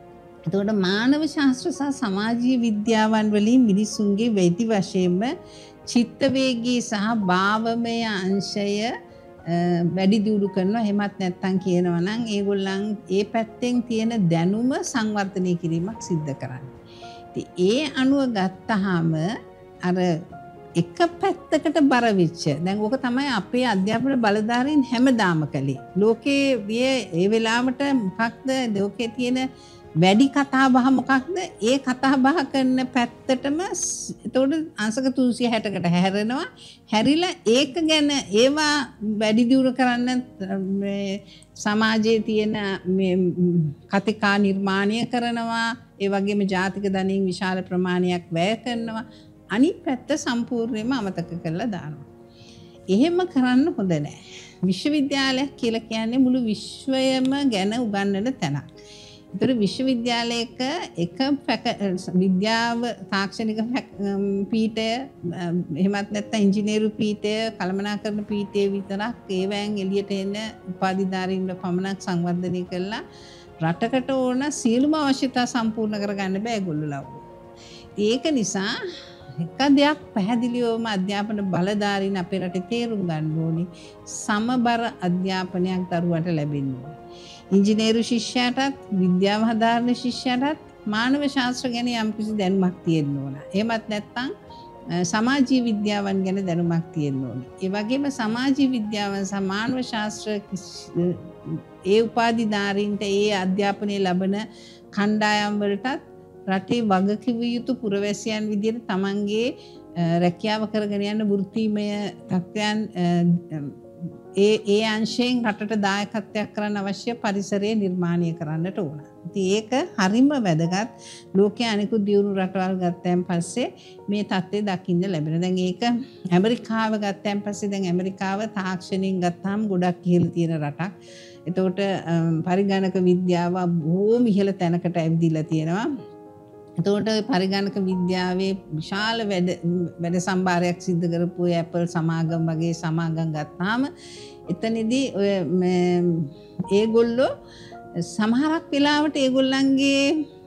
Speaker 2: එතකොට මානව ශාස්ත්‍ර සහ සමාජීය විද්‍යාවන් වලින් මිනිසුන්ගේ වැඩි වශයෙන්ම චිත්ත වේගී සහ භාවමය අංශය වැඩි දියුණු කරනවා. එහෙමත් නැත්නම් කියනවා නම් ඒගොල්ලන් ඒ පැත්තෙන් තියෙන දැනුම සංවර්ධනය කිරීමක් සිද්ධ කරන්නේ. ඉතින් ඒ අනුව ගත්තාම අර එක පැත්තකට බර වෙච්ච දැන් ඕක තමයි අපේ අධ්‍යාපන බලධාරීන් හැමදාම කළේ. ලෝකයේ ඒ වෙලාවට මොකක්ද ලෝකයේ තියෙන වැඩි කතා බහ මොකක්ද? ඒ කතා බහ කරන පැත්තටම එතකොට අංශක තුන්සිය හැටකට හැරෙනවා. හැරිලා ඒක ගැන ඒවා වැඩි දියුණු කරන්න මේ සමාජයේ තියෙන මේ කතිකා නිර්මාණය කරනවා. ඒ වගේම ජාතික ධනෙන් විශාල ප්‍රමාණයක් වැය කරනවා. අනිත් පැත්ත සම්පූර්ණයෙන්ම අමතක කරලා දානවා. එහෙම කරන්න හොඳ නැහැ. විශ්වවිද්‍යාලයක් කියලා කියන්නේ මුළු විශ්වයම ගැන උගන්වන තැනක්. ඒතර විශ්වවිද්‍යාලයක එක විද්‍යාව තාක්ෂණික පීඨය එහෙමත් නැත්නම් ඉංජිනේරු පීඨය කළමනාකරණ පීඨය විතරක් ඒවෙන් එළියට එන උපාධිධාරීන්ව පමණක් සංවර්ධනය කළා රටකට ඕන සියලුම අවශ්‍යතා සම්පූර්ණ කරගන්න බෑ ඒගොල්ලෝ ලව්ව. ඒක නිසා එක දෙයක් පැහැදිලිවම අධ්‍යාපන බලධාරීන් අපේ රටේ තේරුම් ගන්න ඕනේ සමබර අධ්‍යාපනයක් දරුවන්ට ලැබෙන්න ඕනේ. ඉංජිනේරු ශිෂ්‍යයාටත් විද්‍යාව හදාරන ශිෂ්‍යයාටත් මානව ශාස්ත්‍ර ගැන යම්කිසි දැනුමක් තියෙන්න ඕන. එහෙමත් නැත්නම් සමාජීය විද්‍යාවන් ගැන දැනුමක් තියෙන්න ඕනේ. ඒ වගේම සමාජීය විද්‍යාවන් සහ මානව ශාස්ත්‍ර ඒ උපාධිධාරීන්ට ඒ අධ්‍යාපනය ලබන කණ්ඩායම් වලටත් රටේ වගකිව යුතු පුරවැසියන් විදිහට තමන්ගේ රැකියාව කරගෙන යන වෘත්තීමය තත්ත්වයන් ඒ ඒ අංශයෙන් රටට දායකත්වයක් කරන්න අවශ්‍ය පරිසරය නිර්මාණය කරන්නට ඕන. ඉතින් ඒක හරිම වැදගත්. ලෝකයේ අනිකුත් දියුණු රටවල් ගත්තන් පස්සේ මේ தත්ත්වය දකින්න ලැබෙන. දැන් ඒක ඇමරිකාව ගත්තන් පස්සේ දැන් ඇමරිකාව තාක්ෂණයෙන් ගත්තාම ගොඩක් ඉහළ තියෙන රටක්. එතකොට පරිගණක විද්‍යාව බොහොම ඉහළ තැනකට ඇවිදලා තියෙනවා. එතකොට පරිගණක විද්‍යාවේ විශාල වැඩ වැඩ සම්භාරයක් සිද්ධ කරපු Apple සමාගම් වගේ සමාගම් ගත්තාම එතනදී ඔය ඒගොල්ලෝ සමහරක් වෙලාවට ඒගොල්ලන්ගේ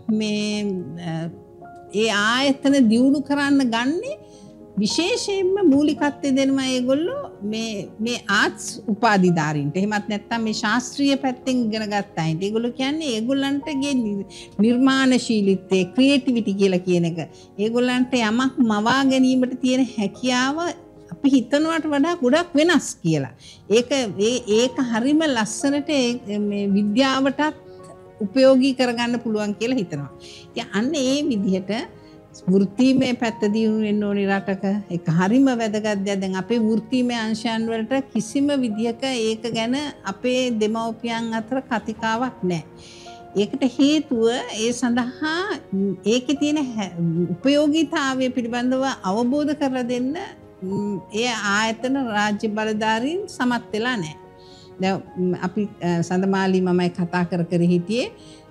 Speaker 2: මේ ඒ ආයතන දියුණු කරන්න ගන්නේ විශේෂයෙන්ම මූලිකත්වය දෙනවා ඒගොල්ලෝ මේ මේ ආර්ට්ස් උපාධිධාරීන්ට. එහෙමත් නැත්නම් මේ ශාස්ත්‍රීය පැත්තෙන් ඉගෙන ගත්තා. ඒගොල්ලෝ කියන්නේ ඒගොල්ලන්ටගේ නිර්මාණශීලීත්වය, ක්‍රියේටිවිටි කියලා කියන එක. ඒගොල්ලන්ට යමක් මවා ගැනීමට තියෙන හැකියාව අපි හිතනවට වඩා ගොඩක් වෙනස් කියලා. ඒක ඒක හරිම ලස්සනට මේ විද්‍යාවටත් උපයෝගී කරගන්න පුළුවන් කියලා හිතනවා. ඉතින් අන්න ඒ විදිහට වෘත්තීමය පැත්ත දියුණු වෙන්න ඕනේ රටක. ඒක හරිම වැදගත් දෙයක්. දැන් අපේ වෘත්තීමය අංශයන් වලට කිසිම විදිහක ඒක ගැන අපේ දෙමව්පියන් අතර කතිකාවක් නැහැ. ඒකට හේතුව ඒ සඳහා ඒකේ තියෙන උපයෝගීතාවය පිළිබඳව අවබෝධ කරලා දෙන්න ඒ ආයතන රාජ්‍ය බලධාරීන් සමත් වෙලා නැහැ. දැන් අපි සඳමාලි මමයි කතා කර කර හිටියේ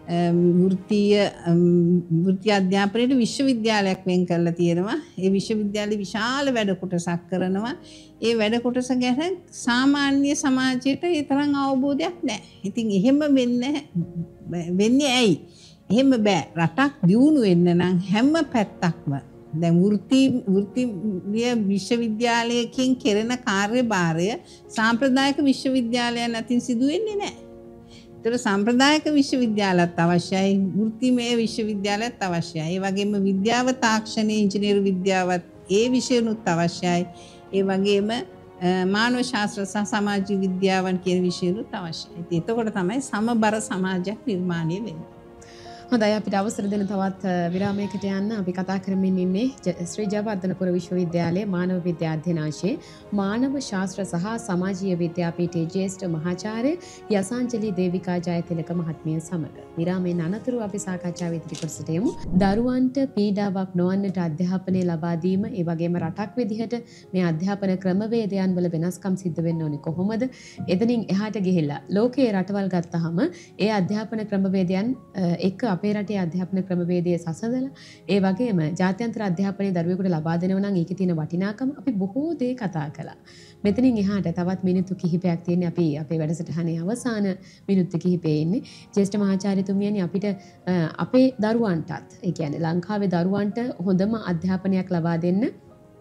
Speaker 2: වෘත්තීය වෘත්තීය අධ්‍යාපනයේ විශ්වවිද්‍යාලයක් වෙන් කරලා තියෙනවා. ඒ විශ්වවිද්‍යාලේ විශාල වැඩ කොටසක් කරනවා. ඒ වැඩ කොටස ගැන සාමාන්‍ය සමාජයට ඒ තරම් අවබෝධයක් නැහැ. ඉතින් එහෙම වෙන්නේ වෙන්නේ ඇයි? එහෙම බෑ. රටක් දියුණු වෙන්න නම් හැම පැත්තක්ම දැන් වෘත්ති වෘත්තීය විශ්වවිද්‍යාලයකින් කෙරෙන කාර්යභාරය සාම්ප්‍රදායික විශ්වවිද්‍යාලයන් අතින් සිදු වෙන්නේ නැහැ. ඒතර සම්ප්‍රදායික විශ්වවිද්‍යාලත් අවශ්‍යයි, වෘත්තිමය විශ්වවිද්‍යාලත් අවශ්‍යයි. ඒ වගේම විද්‍යාව, තාක්ෂණය, ඉංජිනේරු විද්‍යාවත් ඒ විෂයනුත් අවශ්‍යයි. ඒ වගේම මානව ශාස්ත්‍ර සහ සමාජ විද්‍යාවන් කියන විෂයනුත් අවශ්‍යයි. එතකොට තමයි සමබර සමාජයක් නිර්මාණය වෙන්නේ.
Speaker 1: හොඳයි අපිට අවසර දෙන තවත් විරාමයකට යන්න අපි කතා කරමින් ඉන්නේ ශ්‍රී ජයවර්ධනපුර විශ්වවිද්‍යාලයේ මානව විද්‍යා අධ්‍යනාංශයේ මානව ශාස්ත්‍ර සහ සමාජීය විද්‍යාපීඨයේ ජ්‍යෙෂ්ඨ මහාචාර්ය යසාංජලි දේවිකා ජයතිලක මහත්මිය සමග විරාමයෙන් අනතුරු අපි සාකච්ඡාව ඉදිරි කොටසට යමු. දරුවන්ට පීඩාවක් නොවන්නට අධ්‍යාපනය ලබා දීම, ඒ වගේම රටක් විදිහට මේ අධ්‍යාපන ක්‍රමවේදයන් වල වෙනස්කම් සිද්ධ වෙන්න ඕනේ කොහොමද? එතනින් එහාට ගිහිල්ලා ලෝකයේ රටවල් ගත්තාම ඒ අධ්‍යාපන ක්‍රමවේදයන් එක්ක අපේ රටේ අධ්‍යාපන ක්‍රමවේදය සසඳලා ඒ වගේම ජාත්‍යන්තර අධ්‍යාපනයේ දරුවෙකුට ලබා දෙනවා නම් ඒකේ තියෙන වටිනාකම අපි බොහෝ දේ කතා කළා. මෙතනින් එහාට තවත් මිනිත්තු කිහිපයක් තියෙන්නේ අපි අපේ වැඩසටහනේ අවසාන මිනිත්තු කිහිපේ ඉන්නේ. ජ්‍යෙෂ්ඨ මහාචාර්යතුමියනි අපිට අපේ දරුවන්ටත් ඒ කියන්නේ ලංකාවේ දරුවන්ට හොඳම අධ්‍යාපනයක් ලබා දෙන්න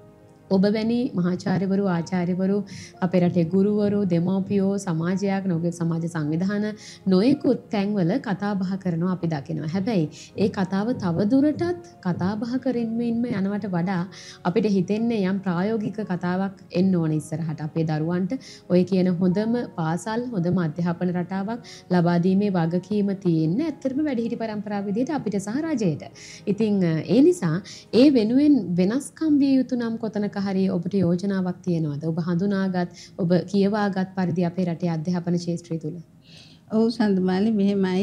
Speaker 1: ඔබ වැනි මහාචාර්යවරු ආචාර්යවරු අපේ රටේ ගුරුවරු දෙමව්පියෝ සමාජයක් නොගේ සමාජ සංවිධාන නොයෙකුත් තැන්වල කතා බහ කරනවා අපි දකිනවා. හැබැයි ඒ කතාව තව දුරටත් කතා බහ කරමින්ම යනවට වඩා අපිට හිතෙන්නේ යම් ප්‍රායෝගික කතාවක් එන්න ඕන ඉස්සරහට අපේ දරුවන්ට ඔය කියන හොඳම පාසල් හොඳම අධ්‍යාපන රටාවක් ලබා දීමේ වගකීම තියෙන්නේ ඇත්තටම වැඩිහිටි පරම්පරාව විදිහට අපිට සහ රජයට. ඉතින් ඒ නිසා ඒ වෙනුවෙන් වෙනස්කම් විය යුතු නම් කොතනක හරි ඔබට යෝජනාවක් තියෙනවද? ඔබ හඳුනාගත් ඔබ කියවාගත් පරිදි අපේ රටේ අධ්‍යාපන ක්ෂේත්‍රය තුල.
Speaker 2: ඔව් සඳමාලි මෙහෙමයි.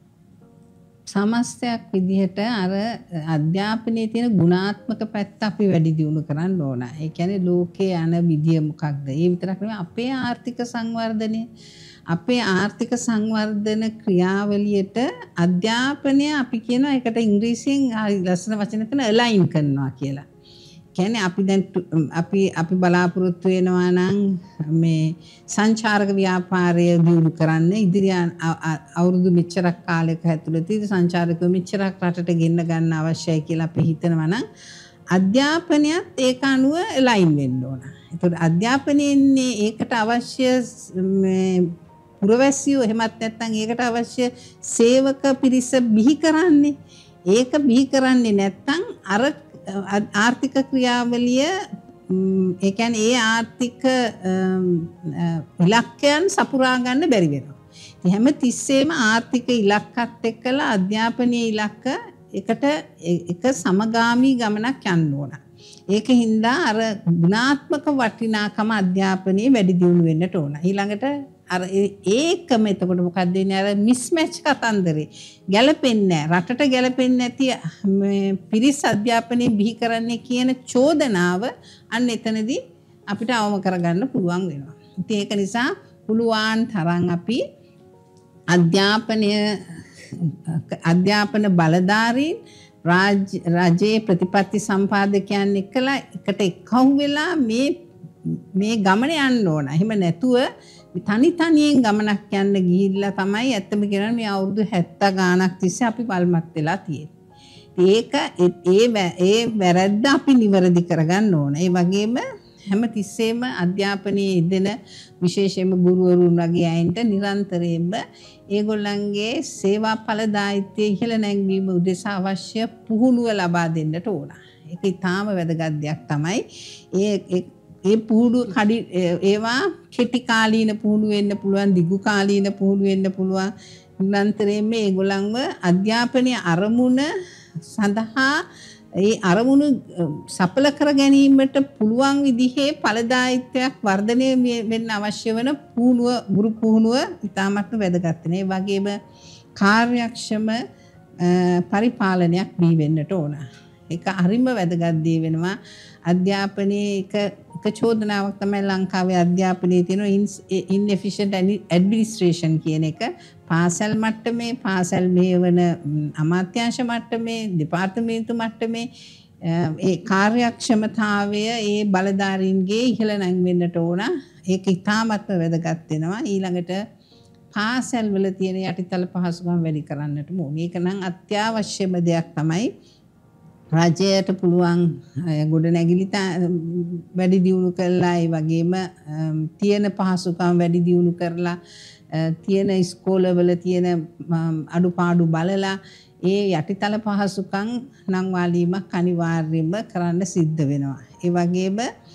Speaker 2: සමස්තයක් විදිහට අර අධ්‍යාපනයේ තියෙන ගුණාත්මක පැත්ත අපි වැඩි දියුණු කරන්න ඕන. ඒ කියන්නේ ලෝකේ යන විදිය මොකක්ද? ඒ විතරක් නෙවෙයි අපේ ආර්ථික සංවර්ධනය අපේ ආර්ථික සංවර්ධන ක්‍රියාවලියට අධ්‍යාපනය අපි කියන එකට ඉංග්‍රීසියෙන් ලස්සන වචන කරන අලයින් කරනවා කියලා. කියන්නේ අපි දැන් අපි අපි බලාපොරොත්තු වෙනවා නම් මේ සංචාරක ව්‍යාපාරය දියුණු කරන්න ඉදිරි අවුරුදු මෙච්චරක් කාලයක ඇතුළතදී සංචාරකව මෙච්චරක් රටට ගෙන්න ගන්න අවශ්‍යයි කියලා අපි හිතනවා නම් අධ්‍යාපනයත් ඒක අනුව ලයින් වෙන්න ඕන. ඒතකොට අධ්‍යාපනයේ ඒකට අවශ්‍ය මේ පුරවැසියෝ එහෙමත් නැත්නම් ඒකට අවශ්‍ය සේවක පිරිස බිහි කරන්නේ ඒක බිහි කරන්නේ නැත්නම් අර ආර්ථික ක්‍රියාවලිය ඒ කියන්නේ ඒ ආර්ථික ඉලක්කයන් සපුරා ගන්න බැරි වෙනවා. ඉතින් හැම තිස්සෙම ආර්ථික ඉලක්කත් එක්කලා අධ්‍යාපනයේ ඉලක්ක එකට එක සමගාමී ගමනක් යන්න ඕන. ඒකින්ද අර ගුණාත්මක වටිනාකම අධ්‍යාපනයේ වැඩි දියුණු වෙන්නට ඕන. ඊළඟට අර ඒකම එතකොට මොකක්ද වෙන්නේ අර මිස්මැච් කතන්දරේ ගැලපෙන්නේ නැහැ රටට ගැලපෙන්නේ නැති මේ පිරිස් අධ්‍යාපනයේ බිහි කරන්නේ කියන චෝදනාව අන්න එතනදී අපිට අවම කරගන්න පුළුවන් වෙනවා. ඉතින් ඒක නිසා පුළුවන් තරම් අපි අධ්‍යාපනය අධ්‍යාපන බලධාරීන් රාජ්‍යයේ ප්‍රතිපත්ති සම්පාදකයන් එක්කලා එකට එක්කහු වෙලා මේ මේ ගමන යන්න ඕන. එහෙම නැතුව තනි තනියෙන් ගමනක් යන්න ගිහිල්ලා තමයි ඇත්තම කියනවා මේ අවුරුදු හැත්තෑ ගාණක් තිස්සේ අපි බලමත් වෙලා තියෙන්නේ. ඒක ඒ ඒ වැරද්ද අපි නිවැරදි කරගන්න ඕන. ඒ වගේම හැම තිස්සෙම අධ්‍යාපනයේ ඉදෙන විශේෂයෙන්ම ගුරුවරුන් වගේ අයින්ට නිරන්තරයෙන්ම ඒගොල්ලන්ගේ සේවා ඵලදායීත්වයේ ඉහළ නැංවීම උදෙසා අවශ්‍ය පුහුණුව ලබා දෙන්නට ඕන. ඒක ඊටාම වැදගත් දෙයක් තමයි. ඒ ඒ පුහුණුව කඩි ඒවා කෙටි කාලීන පුහුණු වෙන්න පුළුවන් දිගු කාලීන පුහුණු වෙන්න පුළුවන් නිරන්තරයෙන්ම මේගොල්ලන්ව අධ්‍යාපනයේ අරමුණ සඳහා ඒ අරමුණු සඵල කර ගැනීමට පුළුවන් විදිහේ ඵලදායීත්වයක් වර්ධනය වෙන්න අවශ්‍ය වෙන පුහුණුව ගුරු පුහුණුව ඉතාමත්ම වැදගත් වෙනවා. ඒ වගේම කාර්යක්ෂම පරිපාලනයක් බිහි වෙන්නට ඕන. ඒක හරිම වැදගත් දේ වෙනවා. අධ්‍යාපනයේ එක එක චෝදනාවක් තමයි ලංකාවේ අධ්‍යාපනයේ තියෙන inefficient administration කියන එක. පාසල් මට්ටමේ පාසල් මෙහෙවන අමාත්‍යාංශ මට්ටමේ දෙපාර්තමේන්තු මට්ටමේ ඒ කාර්යක්ෂමතාවය ඒ බලධාරීන්ගේ ඉහළ නැංවෙන්නට ඕන. ඒක ඉතාමත්ම වැදගත් වෙනවා. ඊළඟට පාසල් වල තියෙන යටිතල පහසුකම් වැඩි කරන්නට ඕනේ. ඒක නම් අත්‍යවශ්‍යම දෙයක් තමයි. රජයට පුළුවන් ගොඩනැගිලි වැඩි දියුණු කරලා ඒ වගේම තියෙන පහසුකම් වැඩි දියුණු කරලා තියෙන ඉස්කෝලවල තියෙන අඩුපාඩු බලලා ඒ යටිතල පහසුකම් නම් වාලීමක් අනිවාර්යයෙන්ම කරන්න සිද්ධ වෙනවා. ඒ වගේම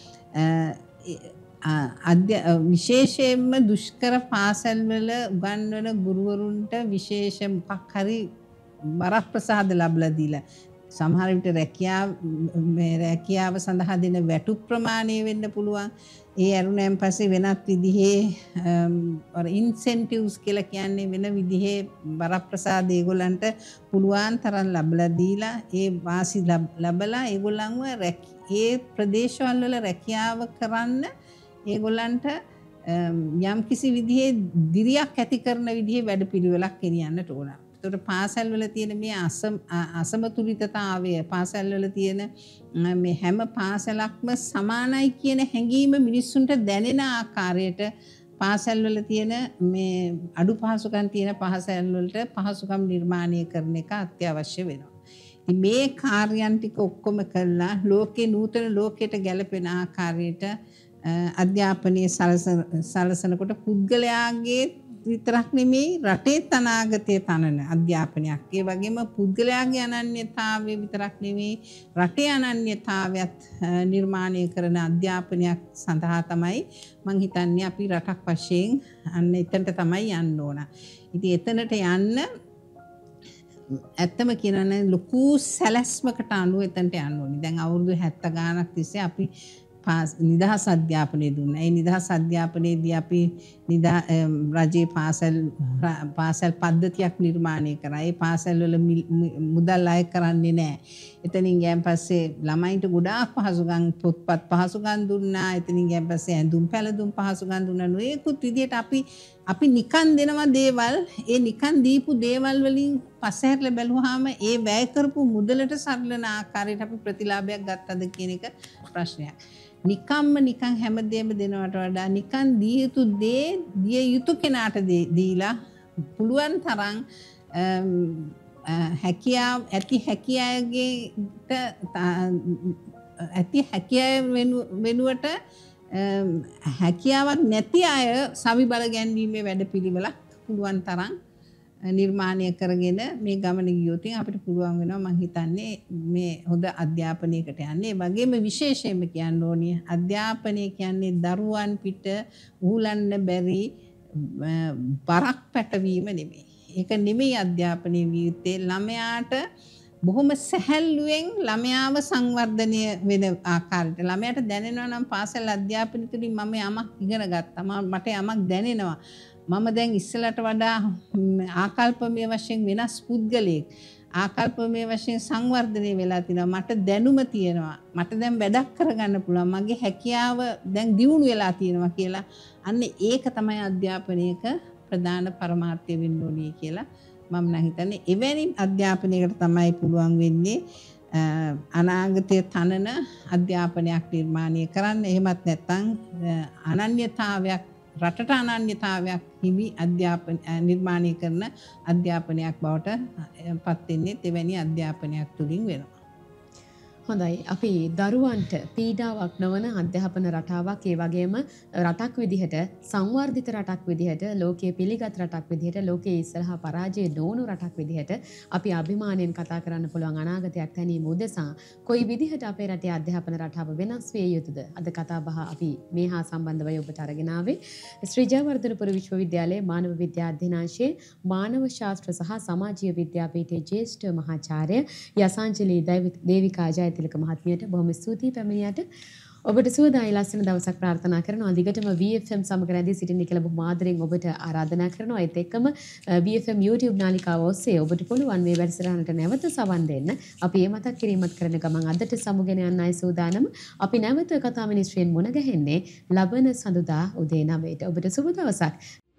Speaker 2: අධ්‍ය විශේෂයෙන්ම දුෂ්කර පාසල්වල උගන්වන ගුරුවරුන්ට විශේෂ මොකක් හරි වරප්‍රසාද ලැබලා දීලා සමහර විට රැකියාව මේ රැකියාව සඳහා දෙන වැටු ප්‍රමාණය වෙන්න පුළුවන්. ඒ අරුණෙන් පස්සේ වෙනත් විදිහේ අර ඉන්සෙන්ටිව්ස් කියලා කියන්නේ වෙන විදිහේ වරප්‍රසාද ඒගොල්ලන්ට පුළුවන් තරම් ලැබලා දීලා ඒ වාසි ලැබලා ඒගොල්ලන්ව ඒ ප්‍රදේශවල වල රැකියාව කරන්න ඒගොල්ලන්ට යම් කිසි විදිහේ දිරියක් ඇති කරන විදිහේ වැඩපිළිවෙලක් ගෙනියන්නට ඕන. ඒකට පාසල් වල තියෙන මේ අසමතුලිතතාවය පාසල් වල තියෙන මේ හැම පාසලක්ම සමානයි කියන හැඟීම මිනිස්සුන්ට දැනෙන ආකාරයට පාසල් වල තියෙන මේ අඩු පහසුකම් තියෙන පාසල් වලට පහසුකම් නිර්මාණය කරන එක අත්‍යවශ්‍ය වෙනවා. ඉතින් මේ කාර්යයන් ටික ඔක්කොම කළා ලෝකේ නූතන ලෝකයට ගැලපෙන ආකාරයට අධ්‍යාපනයේ සලසනකොට පුද්ගලයාගේ විතරක් නෙමෙයි රටේ අනාගතයේ තනන අධ්‍යාපනයක්. ඒ වගේම පුද්ගලයාගේ අනන්‍යතාවය විතරක් නෙමෙයි රටේ අනන්‍යතාවයත් නිර්මාණය කරන අධ්‍යාපනයක් සඳහා තමයි මම හිතන්නේ අපි රටක් වශයෙන් අන්න එතනට තමයි යන්න ඕන. ඉතින් එතනට යන්න ඇත්තම කියනවනේ ලොකු සැලැස්මකට අනුව එතනට යන්න ඕනේ. දැන් අවුරුදු හැත්තෑ ගානක් තිස්සේ අපි නිදහස් අධ්‍යාපනය දුන්නා. ඒ නිදහස් අධ්‍යාපනයේදී අපි නිදා රජයේ පාසල් පාසල් පද්ධතියක් නිර්මාණය කරා. ඒ පාසල් වල මුදල් අය කරන්නේ නැහැ. එතනින් ගියන් පස්සේ ළමයින්ට ගොඩාක් පහසුකම් පොත්පත් පහසුකම් දුන්නා. එතනින් ගියන් පස්සේ ඇඳුම් පැළඳුම් පහසුකම් දුන්නා. නොයෙකුත් විදියට අපි අපි නිකන් දෙනවා දේවල්. ඒ නිකන් දීපු දේවල් වලින් පස්සහැරලා බැලුවාම ඒ වැය කරපු මුදලට සරලන ආකාරයට අපි ප්‍රතිලාභයක් ගත්තද කියන එක ප්‍රශ්නයක්. නිකම්ම නිකන් හැමදේම දෙනවට වඩා නිකන් දිය යුතු දේ දිය යුතු කෙනාට දීලා පුළුවන් තරම් හැකියාව ඇති හැකියාවගේට ඇති හැකියාව වෙනුවට හැකියාවක් නැති අය සවි බල ගැන්වීමේ වැඩපිළිවෙලක් පුළුවන් තරම් නිර්මාණය කරගෙන මේ ගමන ගියොත් අපිට පුළුවන් වෙනවා මම හිතන්නේ මේ හොඳ අධ්‍යාපනයකට යන්න. ඒ වගේම විශේෂයෙන්ම කියන්න ඕනේ අධ්‍යාපනය කියන්නේ දරුවන් පිට උහුලන්න බැරි බරක් පැටවීම නෙමෙයි. ඒක නෙමෙයි අධ්‍යාපනයේ වියුත්තේ. ළමයාට බොහොම සැහැල්ලුවෙන් ළමයාව සංවර්ධනය වෙන ආකාරයට ළමයාට දැනෙනවා නම් පාසල් අධ්‍යාපනය තුළින් මම යමක් ඉගෙන ගත්තා. මට යමක් දැනෙනවා. මම දැන් ඉස්සලට වඩා ආකල්පමය වශයෙන් වෙනස් පුද්ගලයෙක් ආකල්පමය වශයෙන් සංවර්ධනය වෙලා තිනවා. මට දැනුම තියෙනවා. මට දැන් වැඩක් කරගන්න පුළුවන්. මගේ හැකියාව දැන් දියුණු වෙලා තියෙනවා කියලා. අන්න ඒක තමයි අධ්‍යාපනයක ප්‍රධාන පරමාර්ථය වෙන්න ඕනේ කියලා මම නම් හිතන්නේ. එවැනි අධ්‍යාපනයකට තමයි පුළුවන් වෙන්නේ අනාගතයේ තනන අධ්‍යාපනයක් නිර්මාණය කරන්න. එහෙමත් නැත්නම් අනන්‍යතාවයක් රටට අනන්‍යතාවයක් හිමි අධ්‍යාපන නිර්මාණය කරන අධ්‍යාපනයක් බවට පත් වෙන්නේ එවැනි අධ්‍යාපනයක් තුලින් වෙනවා.
Speaker 1: හොඳයි. අපි දරුවන්ට පීඩාවක් නොවන අධ්‍යාපන රටාවක් ඒ වගේම රටක් විදිහට සංවර්ධිත රටක් විදිහට ලෝකයේ පිළිගත් රටක් විදිහට ලෝකයේ ඉස්සරහා පරාජය නොවුණු රටක් විදිහට අපි අභිමාණයෙන් කතා කරන්න පුළුවන් අනාගතයක් තැනීම උදෙසා කොයි විදිහට අපේ රටේ අධ්‍යාපන රටාව වෙනස් විය යුතුද? අද කතා බහ අපි මේ හා සම්බන්ධව ඔබට අරගෙන ආවේ ශ්‍රී ජයවර්ධනපුර විශ්වවිද්‍යාලයේ මානව විද්‍යා අධ්‍යනාංශයේ මානව ශාස්ත්‍ර සහ සමාජීය විද්‍යාපීඨයේ ජ්‍යෙෂ්ඨ මහාචාර්ය යසාංජලි දේවිකා තිලක මහත්මියට බොහොම ස්තුතියි පැමිණියට. ඔබට සුවදායි ලස්සන දවසක් ප්‍රාර්ථනා කරනවා. දිගටම V F M සමග රැඳී සිටින්න කියලා බොහොම ආදරෙන් ඔබට ආරාධනා කරනවා. ඒත් එක්කම V F M YouTube නාලිකාව ඔස්සේ ඔබට පුළුවන් මේ වැඩසටහනට නැවත සවන් දෙන්න. අපි මේ මතක් කිරීමත් කරන ගමන් අදට සමුගෙන යන්නයි සූදානම්. අපි නැවත කතා මිනිස්ත්‍රියෙන් මුණ ගැහෙන්නේ ලබන සඳුදා උදේ නවයට. ඔබට සුබ දවසක්.